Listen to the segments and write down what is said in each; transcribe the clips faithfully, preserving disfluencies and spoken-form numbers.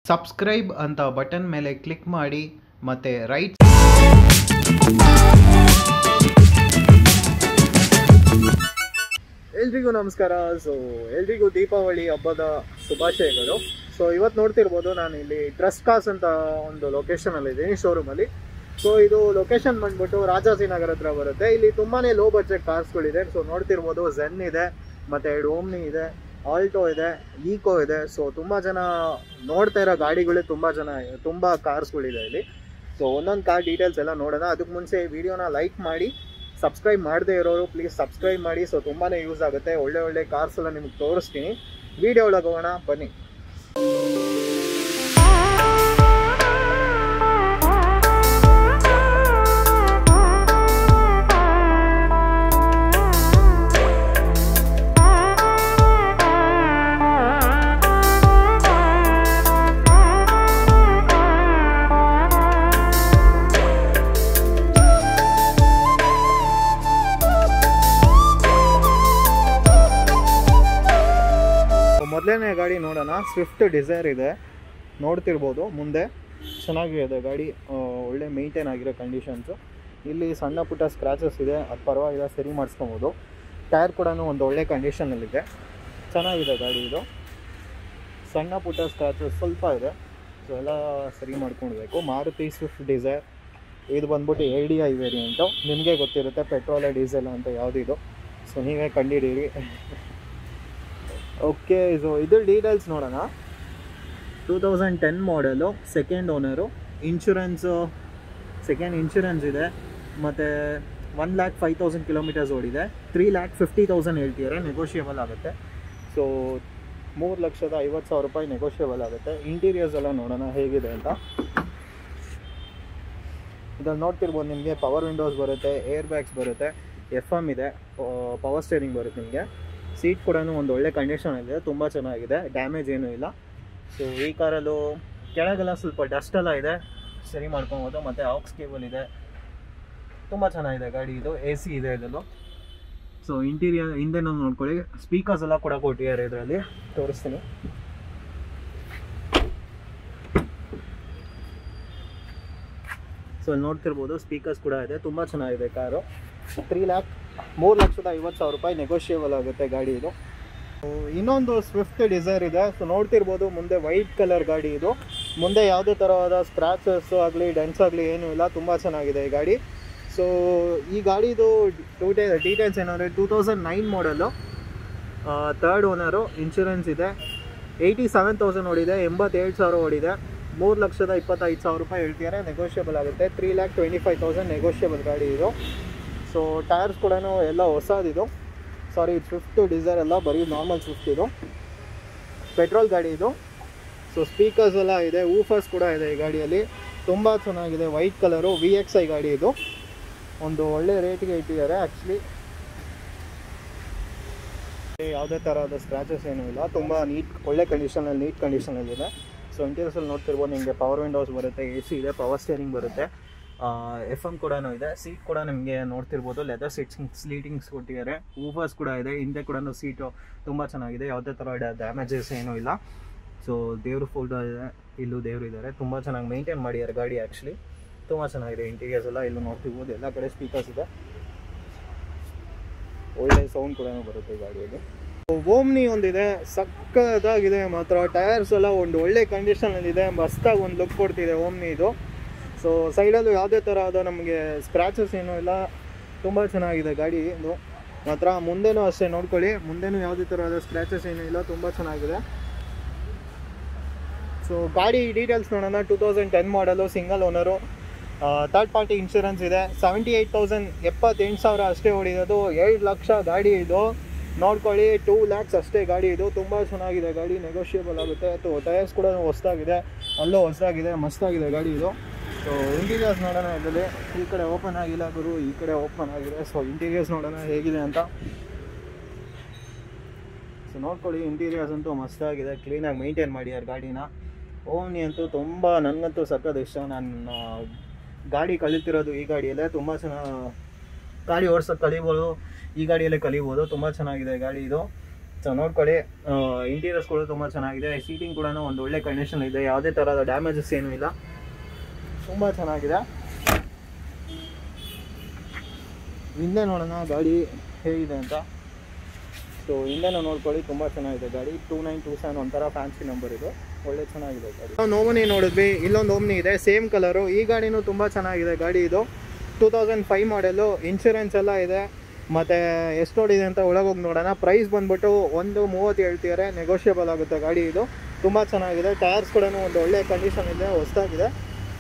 Subscribe ಅಂತ button ಮೇಲೆ click ಮಾಡಿ ಮತ್ತೆ ರೈಟ್ ಎಲ್ರಿಗೂ ನಮಸ್ಕಾರ. ಸೊ ಎಲ್ರಿಗೂ ದೀಪಾವಳಿ ಹಬ್ಬದ ಶುಭಾಶಯಗಳು. ಸೊ ಇವತ್ತು ನೋಡ್ತಿರ್ಬೋದು ನಾನು ಇಲ್ಲಿ ಟ್ರಸ್ಟ್ ಕಾರ್ಸ್ ಅಂತ ಒಂದು ಲೊಕೇಶನಲ್ಲಿ ಇದ್ದೀನಿ, ಶೋರೂಮಲ್ಲಿ. ಸೊ ಇದು ಲೊಕೇಶನ್ ಬಂದ್ಬಿಟ್ಟು ರಾಜಾಜಿನಗರ ಹತ್ರ ಬರುತ್ತೆ. ಇಲ್ಲಿ ತುಂಬಾ ಲೋ ಬಡ್ಜೆಟ್ ಕಾರ್ಸ್ಗಳಿದೆ. ಸೊ ನೋಡ್ತಿರ್ಬೋದು ಝೆನ್ ಇದೆ, ಮತ್ತು ಎರಡು ಓಮ್ನಿ ಇದೆ, ಆಲ್ಟೋ ಇದೆ, ಈಕೋ ಇದೆ. ಸೊ ತುಂಬ ಜನ ನೋಡ್ತಾ ಇರೋ ಗಾಡಿಗಳೇ ತುಂಬ ಜನ ತುಂಬ ಕಾರ್ಸ್ಗಳಿದೆ ಇಲ್ಲಿ. ಸೊ ಒಂದೊಂದು ಕಾರ್ ಡೀಟೇಲ್ಸ್ ಎಲ್ಲ ನೋಡೋಣ. ಅದಕ್ಕೆ ಮುಂಚೆ ವಿಡಿಯೋನ ಲೈಕ್ ಮಾಡಿ, ಸಬ್ಸ್ಕ್ರೈಬ್ ಮಾಡದೇ ಇರೋರು ಪ್ಲೀಸ್ ಸಬ್ಸ್ಕ್ರೈಬ್ ಮಾಡಿ. ಸೊ ತುಂಬಾ ಯೂಸ್ ಆಗುತ್ತೆ. ಒಳ್ಳೆ ಒಳ್ಳೆ ಕಾರ್ಸ್ ಎಲ್ಲ ನಿಮಗೆ ತೋರಿಸ್ತೀನಿ. ವಿಡಿಯೋ ಒಳಗೆ ಹೋಗೋಣ ಬನ್ನಿ. ಮೊದಲನೇ ಗಾಡಿ ನೋಡೋಣ. ಸ್ವಿಫ್ಟ್ ಡಿಸೈರ್ ಇದೆ, ನೋಡ್ತಿರ್ಬೋದು. ಮುಂದೆ ಚೆನ್ನಾಗಿದೆ ಗಾಡಿ, ಒಳ್ಳೆ ಮೇಂಟೈನ್ ಆಗಿರೋ ಕಂಡೀಷನ್ಸು. ಇಲ್ಲಿ ಸಣ್ಣ ಪುಟ್ಟ ಸ್ಕ್ರ್ಯಾಚಸ್ ಇದೆ, ಅದು ಪರವಾಗಿಲ್ಲ, ಸರಿ ಮಾಡಿಸ್ಕೊಬೋದು. ಟೈರ್ ಕೂಡ ಒಂದು ಒಳ್ಳೆ ಕಂಡೀಷನಲ್ಲಿದೆ, ಚೆನ್ನಾಗಿದೆ ಗಾಡಿ. ಇದು ಸಣ್ಣ ಪುಟ್ಟ ಸ್ಕ್ರ್ಯಾಚಸ್ ಸ್ವಲ್ಪ ಇದೆ, ಸೊ ಎಲ್ಲ ಸರಿ ಮಾಡ್ಕೊಳ್ಬೇಕು. ಮಾರುತಿ ಸ್ವಿಫ್ಟ್ ಡಿಸೈರ್ ಇದು ಬಂದ್ಬಿಟ್ಟು ಎಲ್ ಡಿ ಐ ವೇರಿಯಂಟು. ನಿಮಗೆ ಗೊತ್ತಿರುತ್ತೆ ಪೆಟ್ರೋಲ ಡೀಸೆಲ್ ಅಂತ ಯಾವುದಿದು, ಸೊ ನೀವೇ ಕಂಡುಹಿಡೀರಿ. ಓಕೆ, ಸೊ ಇದ್ರ ಡೀಟೇಲ್ಸ್ ನೋಡೋಣ. Two thousand ten model, second owner, insurance second insurance ಇದೆ, ಮತ್ತು one lakh five thousand kilometres ಓಡಿದೆ. ತ್ರೀ ಲ್ಯಾಕ್ ಫಿಫ್ಟಿ ತೌಸಂಡ್ ಹೇಳ್ತಿದ್ದಾರೆ, ನೆಗೋಷಿಯೇಬಲ್ ಆಗುತ್ತೆ. ಸೊ ಮೂರು ಲಕ್ಷದ ಐವತ್ತು ಸಾವಿರ ರೂಪಾಯಿ ನೆಗೋಷಿಯೇಬಲ್ ಆಗುತ್ತೆ. ಇಂಟೀರಿಯರ್ಸ್ ಎಲ್ಲ ನೋಡೋಣ ಹೇಗಿದೆ ಅಂತ. ಇದ್ರಲ್ಲಿ ನೋಡ್ತಿರ್ಬೋದು, ನಿಮಗೆ ಪವರ್ ವಿಂಡೋಸ್ ಬರುತ್ತೆ, ಏರ್ ಬ್ಯಾಗ್ಸ್ ಬರುತ್ತೆ, ಎಫ್ ಎಮ್ ಇದೆ, ಪವರ್ ಸ್ಟೇರಿಂಗ್ ಬರುತ್ತೆ ನಿಮಗೆ. ಸೀಟ್ ಕೂಡ ಒಂದು ಒಳ್ಳೆ ಕಂಡೀಷನ್ ಇದೆ, ತುಂಬ ಚೆನ್ನಾಗಿದೆ, ಡ್ಯಾಮೇಜ್ ಏನೂ ಇಲ್ಲ. ಸೊ ಈ ಕಾರಲ್ಲೂ ಕೆಳಗೆಲ್ಲ ಸ್ವಲ್ಪ ಡಸ್ಟ್ ಎಲ್ಲ ಇದೆ, ಸರಿ ಮಾಡ್ಕೊಬೋದು. ಮತ್ತು ಆಕ್ಸ್ ಕೇಬಲ್ ಇದೆ, ತುಂಬ ಚೆನ್ನಾಗಿದೆ ಗಾಡಿ. ಇದು ಎ ಸಿ ಇದೆ ಇದರಲ್ಲೂ. ಸೊ ಇಂಟೀರಿಯರ್ ಹಿಂದೆನೂ ನೋಡ್ಕೊಳ್ಳಿ, ಸ್ಪೀಕರ್ಸ್ ಎಲ್ಲ ಕೂಡ ಕೊಟ್ಟಿದ್ದಾರೆ ಇದರಲ್ಲಿ, ತೋರಿಸ್ತೀನಿ. ಸೊ ನೋಡ್ತಿರ್ಬೋದು, ಸ್ಪೀಕರ್ಸ್ ಕೂಡ ಇದೆ, ತುಂಬ ಚೆನ್ನಾಗಿದೆ ಕಾರು. ತ್ರೀ ಲ್ಯಾಕ್ ಮೂರು ಲಕ್ಷದ ಐವತ್ತು ಸಾವಿರ ರೂಪಾಯಿ ನೆಗೋಷಿಯೇಬಲ್ ಆಗುತ್ತೆ ಗಾಡಿ ಇದು. ಇನ್ನೊಂದು ಸ್ವಿಫ್ಟ್ ಡಿಸೈರ್ ಇದೆ. ಸೊ ನೋಡ್ತಿರ್ಬೋದು, ಮುಂದೆ ವೈಟ್ ಕಲರ್ ಗಾಡಿ ಇದು. ಮುಂದೆ ಯಾವುದೇ ಥರವಾದ ಸ್ಕ್ರ್ಯಾಚಸ್ ಆಗಲಿ ಡೆನ್ಸ್ ಆಗಲಿ ಏನೂ ಇಲ್ಲ, ತುಂಬ ಚೆನ್ನಾಗಿದೆ ಈ ಗಾಡಿ. ಸೊ ಈ ಗಾಡಿದು ಟೂಟೇ ಡೀಟೇಲ್ಸ್ ಏನಂದರೆ two thousand nine model, third owner, insurance ಇದೆ, ಏಯ್ಟಿ ಸೆವೆನ್ ತೌಸಂಡ್ ಓಡಿದೆ, ಎಂಬತ್ತೇಳು ಸಾವಿರ ಓಡಿದೆ. ಮೂರು ಲಕ್ಷದ ಇಪ್ಪತ್ತೈದು ಸಾವಿರ ರೂಪಾಯಿ ಹೇಳ್ತಿದ್ದಾರೆ, ನೆಗೋಷಿಯೇಬಲ್ ಆಗುತ್ತೆ. Three lakh twenty five thousand negotiable ಗಾಡಿ ಇದು. ಸೊ ಟೈರ್ಸ್ ಕೂಡ ಎಲ್ಲ ಹೊಸದಿದು. ಸಾರಿ, ಸ್ವಿಫ್ಟ್ ಡಿಸೈರ್ ಎಲ್ಲ ಬರೀ ನಾರ್ಮಲ್ ಸ್ವಿಫ್ಟ್ ಇದು, ಪೆಟ್ರೋಲ್ ಗಾಡಿ ಇದು. ಸೊ ಸ್ಪೀಕರ್ಸ್ ಎಲ್ಲ ಇದೆ, ಊಫರ್ಸ್ ಕೂಡ ಇದೆ ಈ ಗಾಡಿಯಲ್ಲಿ, ತುಂಬ ಚೆನ್ನಾಗಿದೆ. White colour, V X I ಗಾಡಿ ಇದು. ಒಂದು ಒಳ್ಳೆ ರೇಟಿಗೆ ಇಟ್ಟಿದ್ದಾರೆ ಆ್ಯಕ್ಚುಲಿ. ಯಾವುದೇ ಥರದ ಸ್ಕ್ರ್ಯಾಚಸ್ ಏನೂ ಇಲ್ಲ, ತುಂಬ ನೀಟ್, ಒಳ್ಳೆ ಕಂಡೀಷನಲ್ಲಿ, ನೀಟ್ ಕಂಡೀಷನಲ್ಲಿದೆ. ಸೊ ಇಂಟೀರಿಯರ್ಸಲ್ಲಿ ನೋಡ್ತಿರ್ಬೋದು, ನಿಮಗೆ ಪವರ್ ವಿಂಡೋಸ್ ಬರುತ್ತೆ, ಎ ಸಿ ಇದೆ, ಪವರ್ ಸ್ಟೇರಿಂಗ್ ಬರುತ್ತೆ, ಎಫ್ ಎಮ್ ಕೂಡ ಇದೆ. ಸೀಟ್ ಕೂಡ ನಿಮಗೆ ನೋಡ್ತಿರ್ಬೋದು, ಲೆದರ್ ಸೀಟ್ಸ್ ಸ್ಲೀಟಿಂಗ್ಸ್ ಕೊಟ್ಟಿದ್ದಾರೆ, ಊಫರ್ಸ್ ಕೂಡ ಇದೆ. ಹಿಂದೆ ಕೂಡ ಸೀಟು ತುಂಬ ಚೆನ್ನಾಗಿದೆ, ಯಾವುದೇ ಥರ ಡ್ಯಾಮೇಜಸ್ ಏನೂ ಇಲ್ಲ. ಸೊ ದೇವ್ರ ಫೋಟೋ ಇದೆ, ಇಲ್ಲೂ ದೇವರು ಇದ್ದಾರೆ, ತುಂಬ ಚೆನ್ನಾಗಿ ಮೇಂಟೈನ್ ಮಾಡಿದ್ದಾರೆ ಗಾಡಿ ಆ್ಯಕ್ಚುಲಿ, ತುಂಬ ಚೆನ್ನಾಗಿದೆ. ಇಂಟೀರಿಯರ್ಸ್ ಎಲ್ಲ ಇಲ್ಲೂ ನೋಡ್ತಿರ್ಬೋದು, ಎಲ್ಲ ಕಡೆ ಸ್ಪೀಕರ್ಸ್ ಇದೆ, ಒಳ್ಳೆ ಸೌಂಡ್ ಕೂಡ ಬರುತ್ತೆ ಈ ಗಾಡಿಯಲ್ಲಿ. ಓಮ್ನಿ ಒಂದಿದೆ, ಸಕ್ಕದಾಗಿದೆ ಮಾತ್ರ. ಟೈರ್ಸ್ ಎಲ್ಲ ಒಂದು ಒಳ್ಳೆ ಕಂಡೀಷನಲ್ಲಿದೆ, ಮಸ್ತಾಗಿ ಒಂದು ಲುಕ್ ಕೊಡ್ತಿದೆ ಓಮ್ನಿ ಇದು. ಸೊ ಸೈಡಲ್ಲೂ ಯಾವುದೇ ಥರ ಆದ ನಮಗೆ ಸ್ಕ್ರ್ಯಾಚಸ್ ಏನೂ ಇಲ್ಲ, ತುಂಬ ಚೆನ್ನಾಗಿದೆ ಗಾಡಿ ಇದು ಮಾತ್ರ. ಮುಂದೆನೂ ಅಷ್ಟೇ ನೋಡ್ಕೊಳ್ಳಿ, ಮುಂದೆನೂ ಯಾವುದೇ ಥರ ಆದ ಸ್ಕ್ರ್ಯಾಚಸ್ ಏನೂ ಇಲ್ಲ, ತುಂಬ ಚೆನ್ನಾಗಿದೆ. ಸೊ ಗಾಡಿ ಡೀಟೇಲ್ಸ್ ನೋಡೋಣ. Two thousand ten model, single owner, third party insurance ಇದೆ. ಸೆವೆಂಟಿ ಏಯ್ಟ್ ತೌಸಂಡ್ ಎಪ್ಪತ್ತೆಂಟು ಸಾವಿರ ಅಷ್ಟೇ ಹೊಡಿಯೋದು, ಎರಡು ಲಕ್ಷ ಗಾಡಿ ಇದು. ನೋಡ್ಕೊಳ್ಳಿ, ಟೂ ಲ್ಯಾಕ್ಸ್ ಅಷ್ಟೇ ಗಾಡಿ ಇದು, ತುಂಬ ಚೆನ್ನಾಗಿದೆ ಗಾಡಿ, ನೆಗೋಷಿಯೇಬಲ್ ಆಗುತ್ತೆ. ಅಥವಾ ಟೈರ್ಸ್ ಕೂಡ ಹೊಸದಾಗಿದೆ, ಅಲ್ಲೂ ಹೊಸದಾಗಿದೆ, ಮಸ್ತಾಗಿದೆ ಗಾಡಿ ಇದು. ಸೊ ಇಂಟೀರಿಯರ್ಸ್ ನೋಡೋಣ. ಇದರಲ್ಲಿ ಈ ಕಡೆ ಓಪನ್ ಆಗಿಲ್ಲ ಗುರು, ಈ ಕಡೆ ಓಪನ್ ಆಗಿದೆ. ಸೊ ಇಂಟೀರಿಯರ್ಸ್ ನೋಡೋಣ ಹೇಗಿದೆ ಅಂತ. ಸೊ ನೋಡ್ಕೊಳ್ಳಿ, ಇಂಟೀರಿಯರ್ಸ್ ಅಂತೂ ಮಸ್ತಾಗಿದೆ, ಕ್ಲೀನಾಗಿ ಮೇಂಟೈನ್ ಮಾಡಿದ್ದಾರೆ ಗಾಡಿನ. ಓಮ್ನಿ ಅಂತೂ ತುಂಬ, ನನಗಂತೂ ಸಕ್ಕದ ಇಷ್ಟ. ನಾನು ಗಾಡಿ ಕಲಿತಿರೋದು ಈ ಗಾಡಿಯಲ್ಲೇ, ತುಂಬ ಚೆನ್ನಾಗಿ ಗಾಡಿ ಓಡಿಸೋದು ಕಲಿಬೋದು, ಈ ಗಾಡಿಯಲ್ಲೇ ಕಲಿಬೋದು. ತುಂಬ ಚೆನ್ನಾಗಿದೆ ಗಾಡಿ ಇದು. ಸೊ ನೋಡ್ಕೊಳ್ಳಿ, ಇಂಟೀರಿಯರ್ಸ್ ಕೂಡ ತುಂಬ ಚೆನ್ನಾಗಿದೆ. ಸೀಟಿಂಗ್ ಕೂಡ ಒಂದು ಒಳ್ಳೆ ಕಂಡೀಷನ್ ಇದೆ, ಯಾವುದೇ ಥರದ ಡ್ಯಾಮೇಜಸ್ ಏನೂ ಇಲ್ಲ, ತುಂಬ ಚೆನ್ನಾಗಿದೆ. ಹಿಂದೆ ನೋಡೋಣ ಗಾಡಿ ಹೇಗಿದೆ ಅಂತ. ಸೊ ಹಿಂದೆನೂ ನೋಡ್ಕೊಳ್ಳಿ, ತುಂಬ ಚೆನ್ನಾಗಿದೆ ಗಾಡಿ. ಟೂ ನೈನ್ ಟೂ ಸೆವೆನ್ ಒಂಥರ ಫ್ಯಾನ್ಸಿ ನಂಬರ್ ಇದು, ಒಳ್ಳೆ ಚೆನ್ನಾಗಿದೆ ಗಾಡಿ. ನಾವು ಓಮ್ನಿ ನೋಡಿದ್ವಿ, ಇಲ್ಲೊಂದು ಓಮ್ನಿ ಇದೆ ಸೇಮ್ ಕಲರು. ಈ ಗಾಡಿನೂ ತುಂಬ ಚೆನ್ನಾಗಿದೆ ಗಾಡಿ. ಇದು two thousand five model, insurance ಎಲ್ಲ ಇದೆ. ಮತ್ತು ಎಷ್ಟು ಓಡಿದೆ ಅಂತ ಒಳಗೋಗಿ ನೋಡೋಣ. ಪ್ರೈಸ್ ಬಂದ್ಬಿಟ್ಟು ಒಂದು ಮೂವತ್ತು ಹೇಳ್ತಿದ್ದಾರೆ, ನೆಗೋಷಿಯಬಲ್ ಆಗುತ್ತೆ ಗಾಡಿ. ಇದು ತುಂಬ ಚೆನ್ನಾಗಿದೆ. ಟೈರ್ಸ್ ಕೂಡ ಒಂದು ಒಳ್ಳೆ ಕಂಡೀಷನ್ ಇದೆ, ಹೊಸದಾಗಿದೆ.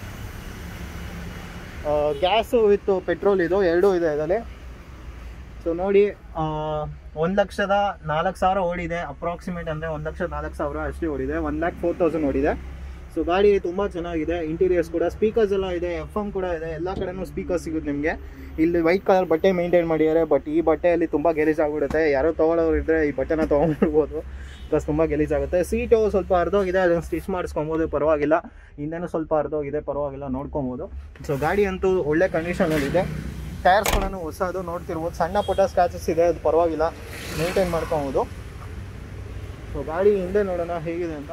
ಗ್ಯಾಸು ವಿತ್ ಪೆಟ್ರೋಲ್ ಇದು ಎರಡೂ ಇದೆ ಇದರಲ್ಲಿ. ಸೊ ನೋಡಿ, ಒಂದು ಲಕ್ಷದ ನಾಲ್ಕು ಸಾವಿರ ಓಡಿದೆ ಅಪ್ರಾಕ್ಸಿಮೇಟ್, ಅಂದರೆ ಒಂದು ಲಕ್ಷದ ನಾಲ್ಕು ಸಾವಿರ ಅಷ್ಟೇ ಓಡಿದೆ. ಒನ್ ಲ್ಯಾಕ್ ಫೋರ್ ತೌಸಂಡ್ ಓಡಿದೆ. ಸೊ ಗಾಡಿ ತುಂಬ ಚೆನ್ನಾಗಿದೆ. ಇಂಟೀರಿಯರ್ಸ್ ಕೂಡ, ಸ್ಪೀಕರ್ಸ್ ಎಲ್ಲ ಇದೆ, ಎಫ್ ಎಮ್ ಕೂಡ ಇದೆ, ಎಲ್ಲ ಕಡೆನೂ ಸ್ಪೀಕರ್ ಸಿಗುತ್ತೆ ನಿಮಗೆ. ಇಲ್ಲಿ ವೈಟ್ ಕಲರ್ ಬಟ್ಟೆ ಮೇಂಟೈನ್ ಮಾಡಿದ್ದಾರೆ, ಬಟ್ ಈ ಬಟ್ಟೆಯಲ್ಲಿ ತುಂಬ ಗಲೀಜಾಗ್ಬಿಡುತ್ತೆ. ಯಾರೋ ತೊಗೊಳ್ಳೋರು ಇದ್ದರೆ ಈ ಬಟ್ಟೆನ ತೊಗೊಂಡ್ಬಿಡ್ಬೋದು, ಬಿಕಾಸ್ ತುಂಬ ಗಲೀಜಾಗುತ್ತೆ. ಸೀಟು ಸ್ವಲ್ಪ ಅರ್ಧೋಗಿದೆ, ಅದನ್ನು ಸ್ಟಿಚ್ ಮಾಡಿಸ್ಕೊಬೋದು, ಪರವಾಗಿಲ್ಲ. ಹಿಂದೆನೂ ಸ್ವಲ್ಪ ಅರ್ಧೋಗಿದೆ, ಪರವಾಗಿಲ್ಲ, ನೋಡ್ಕೊಬೋದು. ಸೊ ಗಾಡಿ ಅಂತೂ ಒಳ್ಳೆ ಕಂಡೀಷನಲ್ಲಿದೆ. ಟೈರ್ಸ್ ಕೂಡ ಹೊಸದು ನೋಡ್ತಿರ್ಬೋದು. ಸಣ್ಣ ಪುಟ್ಟ ಸ್ಕ್ರಾಚಸ್ ಇದೆ, ಅದು ಪರವಾಗಿಲ್ಲ, ಮೇಂಟೈನ್ ಮಾಡ್ಕೊಬೋದು. ಸೊ ಗಾಡಿ ಹಿಂದೆ ನೋಡೋಣ ಹೇಗಿದೆ ಅಂತ.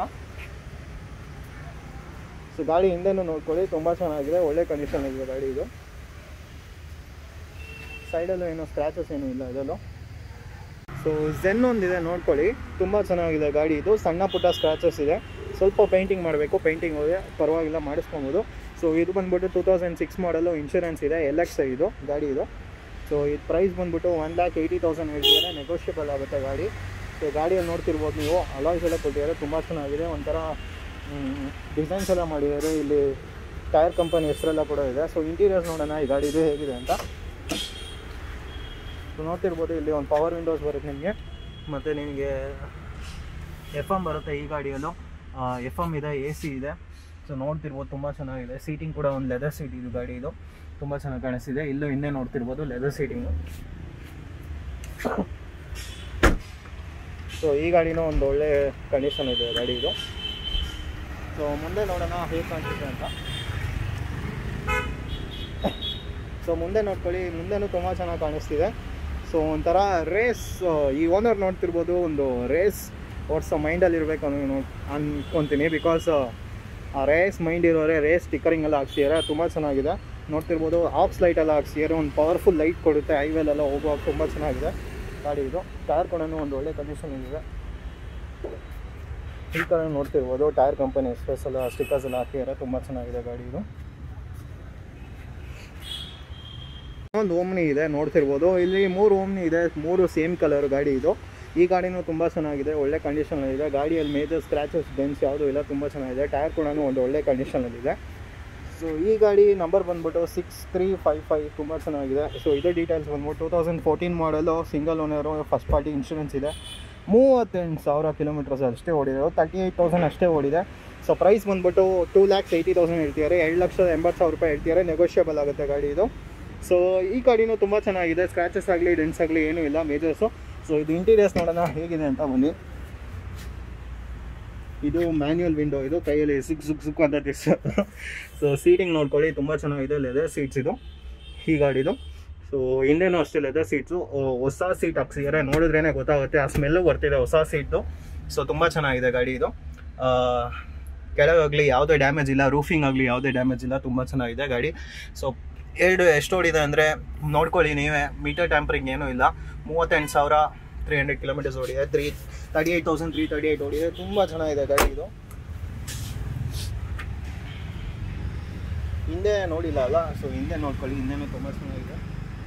ಸೊ ಗಾಡಿ ಹಿಂದೆನೂ ನೋಡ್ಕೊಳ್ಳಿ, ತುಂಬ ಚೆನ್ನಾಗಿದೆ, ಒಳ್ಳೆ ಕಂಡೀಷನ್ ಇದೆ ಗಾಡಿ ಇದು. ಸೈಡಲ್ಲೂ ಏನೋ ಸ್ಕ್ರ್ಯಾಚಸ್ ಏನೂ ಇಲ್ಲ ಇದರಲ್ಲೂ. ಸೊ ಝೆನ್ ಒಂದಿದೆ ನೋಡ್ಕೊಳ್ಳಿ, ತುಂಬ ಚೆನ್ನಾಗಿದೆ ಗಾಡಿ ಇದು. ಸಣ್ಣ ಪುಟ್ಟ ಸ್ಕ್ರ್ಯಾಚಸ್ ಇದೆ, ಸ್ವಲ್ಪ ಪೇಂಟಿಂಗ್ ಮಾಡಬೇಕು, ಪೇಂಟಿಂಗ್ ಹೋಗಿ ಪರವಾಗಿಲ್ಲ ಮಾಡಿಸ್ಕೊಬೋದು. ಸೊ ಇದು ಬಂದ್ಬಿಟ್ಟು two thousand six model, insurance ಇದೆ, ಎಲ್ ಎಕ್ಸ್ ಇದು ಗಾಡಿ ಇದು. ಸೊ ಇದು ಪ್ರೈಸ್ ಬಂದ್ಬಿಟ್ಟು ಒನ್ ಲ್ಯಾಕ್ ಏಯ್ಟಿ ತೌಸಂಡ್ ಹೇಳ್ತಿದ್ದಾರೆ, ನೆಗೋಷಿಯಬಲ್ ಆಗುತ್ತೆ ಗಾಡಿ. ಸೊ ಗಾಡಿಯಲ್ಲಿ ನೋಡ್ತಿರ್ಬೋದು ನೀವು, ಅಲಾಯ್ಸ್ ಎಲ್ಲ ಕೊಟ್ಟಿದ್ದಾರೆ, ತುಂಬ ಚೆನ್ನಾಗಿದೆ. ಒಂಥರ ಡಿಸೈನ್ಸ್ ಎಲ್ಲ ಮಾಡಿದ್ದಾರೆ. ಇಲ್ಲಿ ಟೈರ್ ಕಂಪನಿ ಹೆಸರೆಲ್ಲ ಕೂಡ ಇದೆ. ಸೊ ಇಂಟೀರಿಯರ್ಸ್ ನೋಡೋಣ ಈ ಗಾಡಿ ಇದು ಹೇಗಿದೆ ಅಂತ. ಸೊ ನೋಡ್ತಿರ್ಬೋದು, ಇಲ್ಲಿ ಒಂದು ಪವರ್ ವಿಂಡೋಸ್ ಬರುತ್ತೆ ನಿಮಗೆ, ಮತ್ತು ನಿಮಗೆ ಎಫ್ ಎಮ್ ಬರುತ್ತೆ ಈ ಗಾಡಿಯಲ್ಲೂ. ಎಫ್ ಎಮ್ ಇದೆ, ಎ ಸಿ ಇದೆ. ಸೊ ನೋಡ್ತಿರ್ಬೋದು, ತುಂಬ ಚೆನ್ನಾಗಿದೆ. ಸೀಟಿಂಗ್ ಕೂಡ ಒಂದು ಲೆದರ್ ಸೀಟ್ ಇದು ಗಾಡಿ ಇದು, ತುಂಬ ಚೆನ್ನಾಗಿ ಕಾಣಿಸ್ತಿದೆ. ಇಲ್ಲೂ ಹಿಂದೆ ನೋಡ್ತಿರ್ಬೋದು ಲೆದರ್ ಸೀಟಿಂಗು. ಸೊ ಈ ಗಾಡಿನೂ ಒಂದು ಒಳ್ಳೆ ಕಂಡೀಷನ್ ಇದೆ ಗಾಡಿ ಇದು. ಸೊ ಮುಂದೆ ನೋಡೋಣ ಹೇಗೆ ಕಾಣಿಸುತ್ತೆ ಅಂತ. ಸೊ ಮುಂದೆ ನೋಡ್ಕೊಳ್ಳಿ, ಮುಂದೆನೂ ತುಂಬ ಚೆನ್ನಾಗಿ ಕಾಣಿಸ್ತಿದೆ. ಸೊ ಒಂಥರ ರೇಸ್, ಈ ಓನರ್ ನೋಡ್ತಿರ್ಬೋದು, ಒಂದು ರೇಸ್ ಓಡಿಸೋ ಮೈಂಡಲ್ಲಿ ಇರಬೇಕು ಅನ್ನೋ ನೋ ಅನ್ಕೊತೀನಿ. ಬಿಕಾಸ್ ಆ ರೇಸ್ ಮೈಂಡ್ ಇರೋರೆ ರೇಸ್ ಸ್ಟಿಕ್ಕರಿಂಗ್ ಎಲ್ಲ ಹಾಕ್ಸಿದ್ದಾರೆ, ತುಂಬ ಚೆನ್ನಾಗಿದೆ. ನೋಡ್ತಿರ್ಬೋದು ಆಫ್ಸ್ ಲೈಟ್ ಎಲ್ಲ ಹಾಕ್ಸಿದ್ದಾರೆ, ಒಂದು ಪವರ್ಫುಲ್ ಲೈಟ್ ಕೊಡುತ್ತೆ. ಹೈವೇಲೆಲ್ಲ ಹೋಗುವಾಗ ತುಂಬ ಚೆನ್ನಾಗಿದೆ ಗಾಡಿ ಇದು. ಟೈರ್ ಕೂಡ ಒಂದು ಒಳ್ಳೆ ಕಂಡೀಷನ್ ಇದೆ. ಈ ಕಡೆ ನೋಡ್ತಿರ್ಬೋದು ಟೈರ್ ಕಂಪನಿ ಎಕ್ಸ್ಪ್ರೆಸ್ ಎಲ್ಲ ಸ್ಟಿಕ್ಕರ್ಸ್ ಎಲ್ಲ ಹಾಕಿದ್ದಾರೆ, ತುಂಬ ಚೆನ್ನಾಗಿದೆ ಗಾಡಿ ಇದು. ಒಂದು ಓಮ್ನಿ ಇದೆ ನೋಡ್ತಿರ್ಬೋದು, ಇಲ್ಲಿ ಮೂರು ಓಮ್ನಿ ಇದೆ, ಮೂರು ಸೇಮ್ ಕಲರ್ ಗಾಡಿ ಇದು. ಈ ಗಾಡಿನೂ ತುಂಬ ಚೆನ್ನಾಗಿದೆ, ಒಳ್ಳೆ ಕಂಡೀಷನಲ್ಲಿದೆ. ಗಾಡಿಯಲ್ಲಿ ಮೇಜರ್ ಸ್ಕ್ರ್ಯಾಚಸ್ ಡೆನ್ಸ್ ಯಾವುದೂ ಇಲ್ಲ, ತುಂಬ ಚೆನ್ನಾಗಿದೆ. ಟೈರ್ ಕೂಡ ಒಂದು ಒಳ್ಳೆ ಕಂಡೀಷನಲ್ಲಿದೆ. ಸೊ ಈ ಗಾಡಿ ನಂಬರ್ ಬಂದ್ಬಿಟ್ಟು ಸಿಕ್ಸ್ ತ್ರೀ ಫೈವ್ ಫೈವ್, ತುಂಬ ಚೆನ್ನಾಗಿದೆ. ಸೊ ಇದೇ ಡೀಟೇಲ್ಸ್ ಬಂದ್ಬಿಟ್ಟು two thousand fourteen model, single owner, first party insurance ಇದೆ. ಮೂವತ್ತೆಂಟು ಸಾವಿರ ಕಿಲೋಮೀಟರ್ಸ್ ಅಷ್ಟೇ ಓಡಿದೆ, ತರ್ಟಿ ಏಯ್ಟ್ ತೌಸಂಡ್ ಅಷ್ಟೇ ಓಡಿದೆ. ಸೊ ಪ್ರೈಸ್ ಬಂದ್ಬಿಟ್ಟು ಟೂ ಲ್ಯಾಕ್ಸ್ ಏಯ್ಟಿ ತೌಸಂಡ್ ಹೇಳ್ತಿದ್ದಾರೆ, ಎರಡು ಲಕ್ಷದ ಎಂಬತ್ತು ಸಾವಿರ ರೂಪಾಯಿ ಹೇಳ್ತಿದ್ದಾರೆ, ನೆಗೋಷಿಯಬಲ್ ಆಗುತ್ತೆ ಗಾಡಿ ಇದು. ಸೊ ಈ ಗಾಡಿನೂ ತುಂಬ ಚೆನ್ನಾಗಿದೆ, ಸ್ಕ್ರ್ಯಾಚಸ್ ಆಗಲಿ ಡೆನ್ಸ್ ಆಗಲಿ ಏನೂ ಇಲ್ಲ ಮೇಜರ್ಸು. ಸೊ ಇದು ಇಂಟೀರಿಯರ್ಸ್ ನೋಡೋಣ ಹೇಗಿದೆ ಅಂತ ಬನ್ನಿ. ಇದು ಮ್ಯಾನ್ಯುವಲ್ ವಿಂಡೋ, ಇದು ಕೈಯಲ್ಲಿ ಸುಕ್ ಸುಕ್ ಸುಕ್ ಅಂತ ತಿರ್ಸ. ಸೊ ಸೀಟಿಂಗ್ ನೋಡ್ಕೊಳ್ಳಿ, ತುಂಬ ಚೆನ್ನಾಗಿದೆ, ಲೆದರ್ ಸೀಟ್ಸ್ ಇದು ಈ ಗಾಡಿದು. ಸೊ ಹಿಂದೆನೂ ಅಷ್ಟೇ ಲೆದರ್ ಸೀಟ್ಸು, ಹೊಸ ಸೀಟ್ ಹಾಕ್ಸಿದ್ದಾರೆ, ನೋಡಿದ್ರೇ ಗೊತ್ತಾಗುತ್ತೆ, ಆ ಸ್ಮೆಲ್ಲು ಬರ್ತಿದೆ ಹೊಸ ಸೀಟ್ದು. ಸೊ ತುಂಬ ಚೆನ್ನಾಗಿದೆ ಗಾಡಿ ಇದು. ಕೆಳಗಾಗಲಿ ಯಾವುದೇ ಡ್ಯಾಮೇಜ್ ಇಲ್ಲ, ರೂಫಿಂಗ್ ಆಗಲಿ ಯಾವುದೇ ಡ್ಯಾಮೇಜ್ ಇಲ್ಲ, ತುಂಬ ಚೆನ್ನಾಗಿದೆ ಗಾಡಿ. ಸೊ ಎರಡು ಎಷ್ಟು ಓಡಿದೆ ಅಂದರೆ ನೋಡ್ಕೊಳ್ಳಿ ನೀವೇ, ಮೀಟರ್ ಟ್ಯಾಂಪರಿಂಗ್ ಏನೂ ಇಲ್ಲ. ಮೂವತ್ತೆಂಟು ಸಾವಿರ ತ್ರೀ ಹಂಡ್ರೆಡ್ ಕಿಲೋಮೀಟರ್ಸ್ ಓಡಿದೆ, three thirty eight thousand three thirty eight ಓಡಿದೆ, ತುಂಬ ಚೆನ್ನಾಗಿದೆ ಗಾಡಿ ಇದು. ಹಿಂದೆ ನೋಡಿಲ್ಲ ಅಲ್ಲ, ಸೊ ಹಿಂದೆ ನೋಡ್ಕೊಳ್ಳಿ, ಹಿಂದೆನೂ ತುಂಬ ಚೆನ್ನಾಗಿದೆ.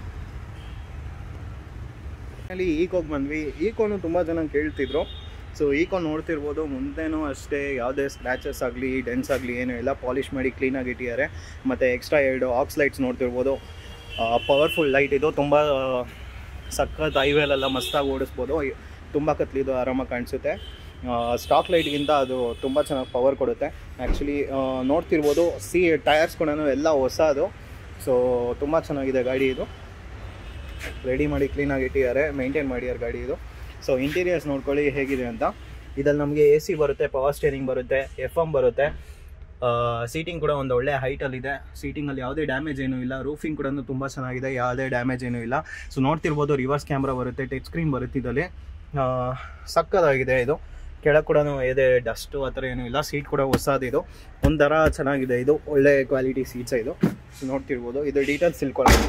ಅಲ್ಲಿ ಈಕೋಗೆ ಬಂದ್ವಿ, ಈಕೋನು ತುಂಬ ಜನ ಕೇಳ್ತಿದ್ರು. ಸೊ ಈಕೋ ನೋಡ್ತಿರ್ಬೋದು, ಮುಂದೆನೂ ಅಷ್ಟೇ ಯಾವುದೇ ಸ್ಕ್ರ್ಯಾಚಸ್ ಆಗಲಿ ಡೆನ್ಸ್ ಆಗಲಿ ಏನೂ ಇಲ್ಲ, ಪಾಲಿಷ್ ಮಾಡಿ ಕ್ಲೀನಾಗಿ ಇಟ್ಟಿದ್ದಾರೆ. ಮತ್ತು ಎಕ್ಸ್ಟ್ರಾ ಎರಡು ಆಕ್ಸ್ ಲೈಟ್ಸ್ ನೋಡ್ತಿರ್ಬೋದು, ಪವರ್ಫುಲ್ ಲೈಟ್ ಇದು, ತುಂಬ ಸಖತ್ ಹೈವೇಲೆಲ್ಲ ಮಸ್ತಾಗಿ ಓಡಿಸ್ಬೋದು. ತುಂಬ ಕತ್ಲಿದು ಆರಾಮಾಗಿ ಕಾಣಿಸುತ್ತೆ. ಸ್ಟಾಕ್ ಲೈಟ್ಗಿಂತ ಅದು ತುಂಬ ಚೆನ್ನಾಗಿ ಪವರ್ ಕೊಡುತ್ತೆ. ಆ್ಯಕ್ಚುಲಿ ನೋಡ್ತಿರ್ಬೋದು, ಸಿ ಟೈರ್ಸ್ ಕೂಡ ಎಲ್ಲ ಹೊಸದು. ಸೊ ತುಂಬ ಚೆನ್ನಾಗಿದೆ ಗಾಡಿ ಇದು, ರೆಡಿ ಮಾಡಿ ಕ್ಲೀನಾಗಿ ಇಟ್ಟಿದ್ದಾರೆ, ಮೇಂಟೈನ್ ಮಾಡಿದ್ದಾರೆ ಗಾಡಿ ಇದು. ಸೊ ಇಂಟೀರಿಯರ್ಸ್ ನೋಡ್ಕೊಳ್ಳಿ ಹೇಗಿದೆ ಅಂತ. ಇದಲ್ಲಿ ನಮಗೆ ಎ ಸಿ ಬರುತ್ತೆ, ಪವರ್ ಸ್ಟೇರಿಂಗ್ ಬರುತ್ತೆ, ಎಫ್ ಎಮ್ ಬರುತ್ತೆ. ಸೀಟಿಂಗ್ ಕೂಡ ಒಂದು ಒಳ್ಳೆ ಹೈಟಲ್ಲಿದೆ, ಸೀಟಿಂಗಲ್ಲಿ ಯಾವುದೇ ಡ್ಯಾಮೇಜ್ ಏನೂ ಇಲ್ಲ. ರೂಫಿಂಗ್ ಕೂಡ ತುಂಬ ಚೆನ್ನಾಗಿದೆ, ಯಾವುದೇ ಡ್ಯಾಮೇಜ್ ಏನೂ ಇಲ್ಲ. ಸೊ ನೋಡ್ತಿರ್ಬೋದು ರಿವರ್ಸ್ ಕ್ಯಾಮ್ರಾ ಬರುತ್ತೆ, ಟಚ್ ಸ್ಕ್ರೀನ್ ಬರುತ್ತೆ ಇದರಲ್ಲಿ. ಸಕ್ಕದಾಗಿದೆ ಇದು. ಕೆಳಗೆ ಕೂಡ ಇದೆ ಡಸ್ಟು ಆ ಥರ ಏನೂ ಇಲ್ಲ. ಸೀಟ್ ಕೂಡ ಹೊಸದಿದು, ಒಂಥರ ಚೆನ್ನಾಗಿದೆ ಇದು, ಒಳ್ಳೆ ಕ್ವಾಲಿಟಿ ಸೀಟ್ಸ್ ಇದು ನೋಡ್ತಿರ್ಬೋದು. ಇದು ಡೀಟೇಲ್ಸ್ ತಿಳ್ಕೊಳ್ಳೋಣ.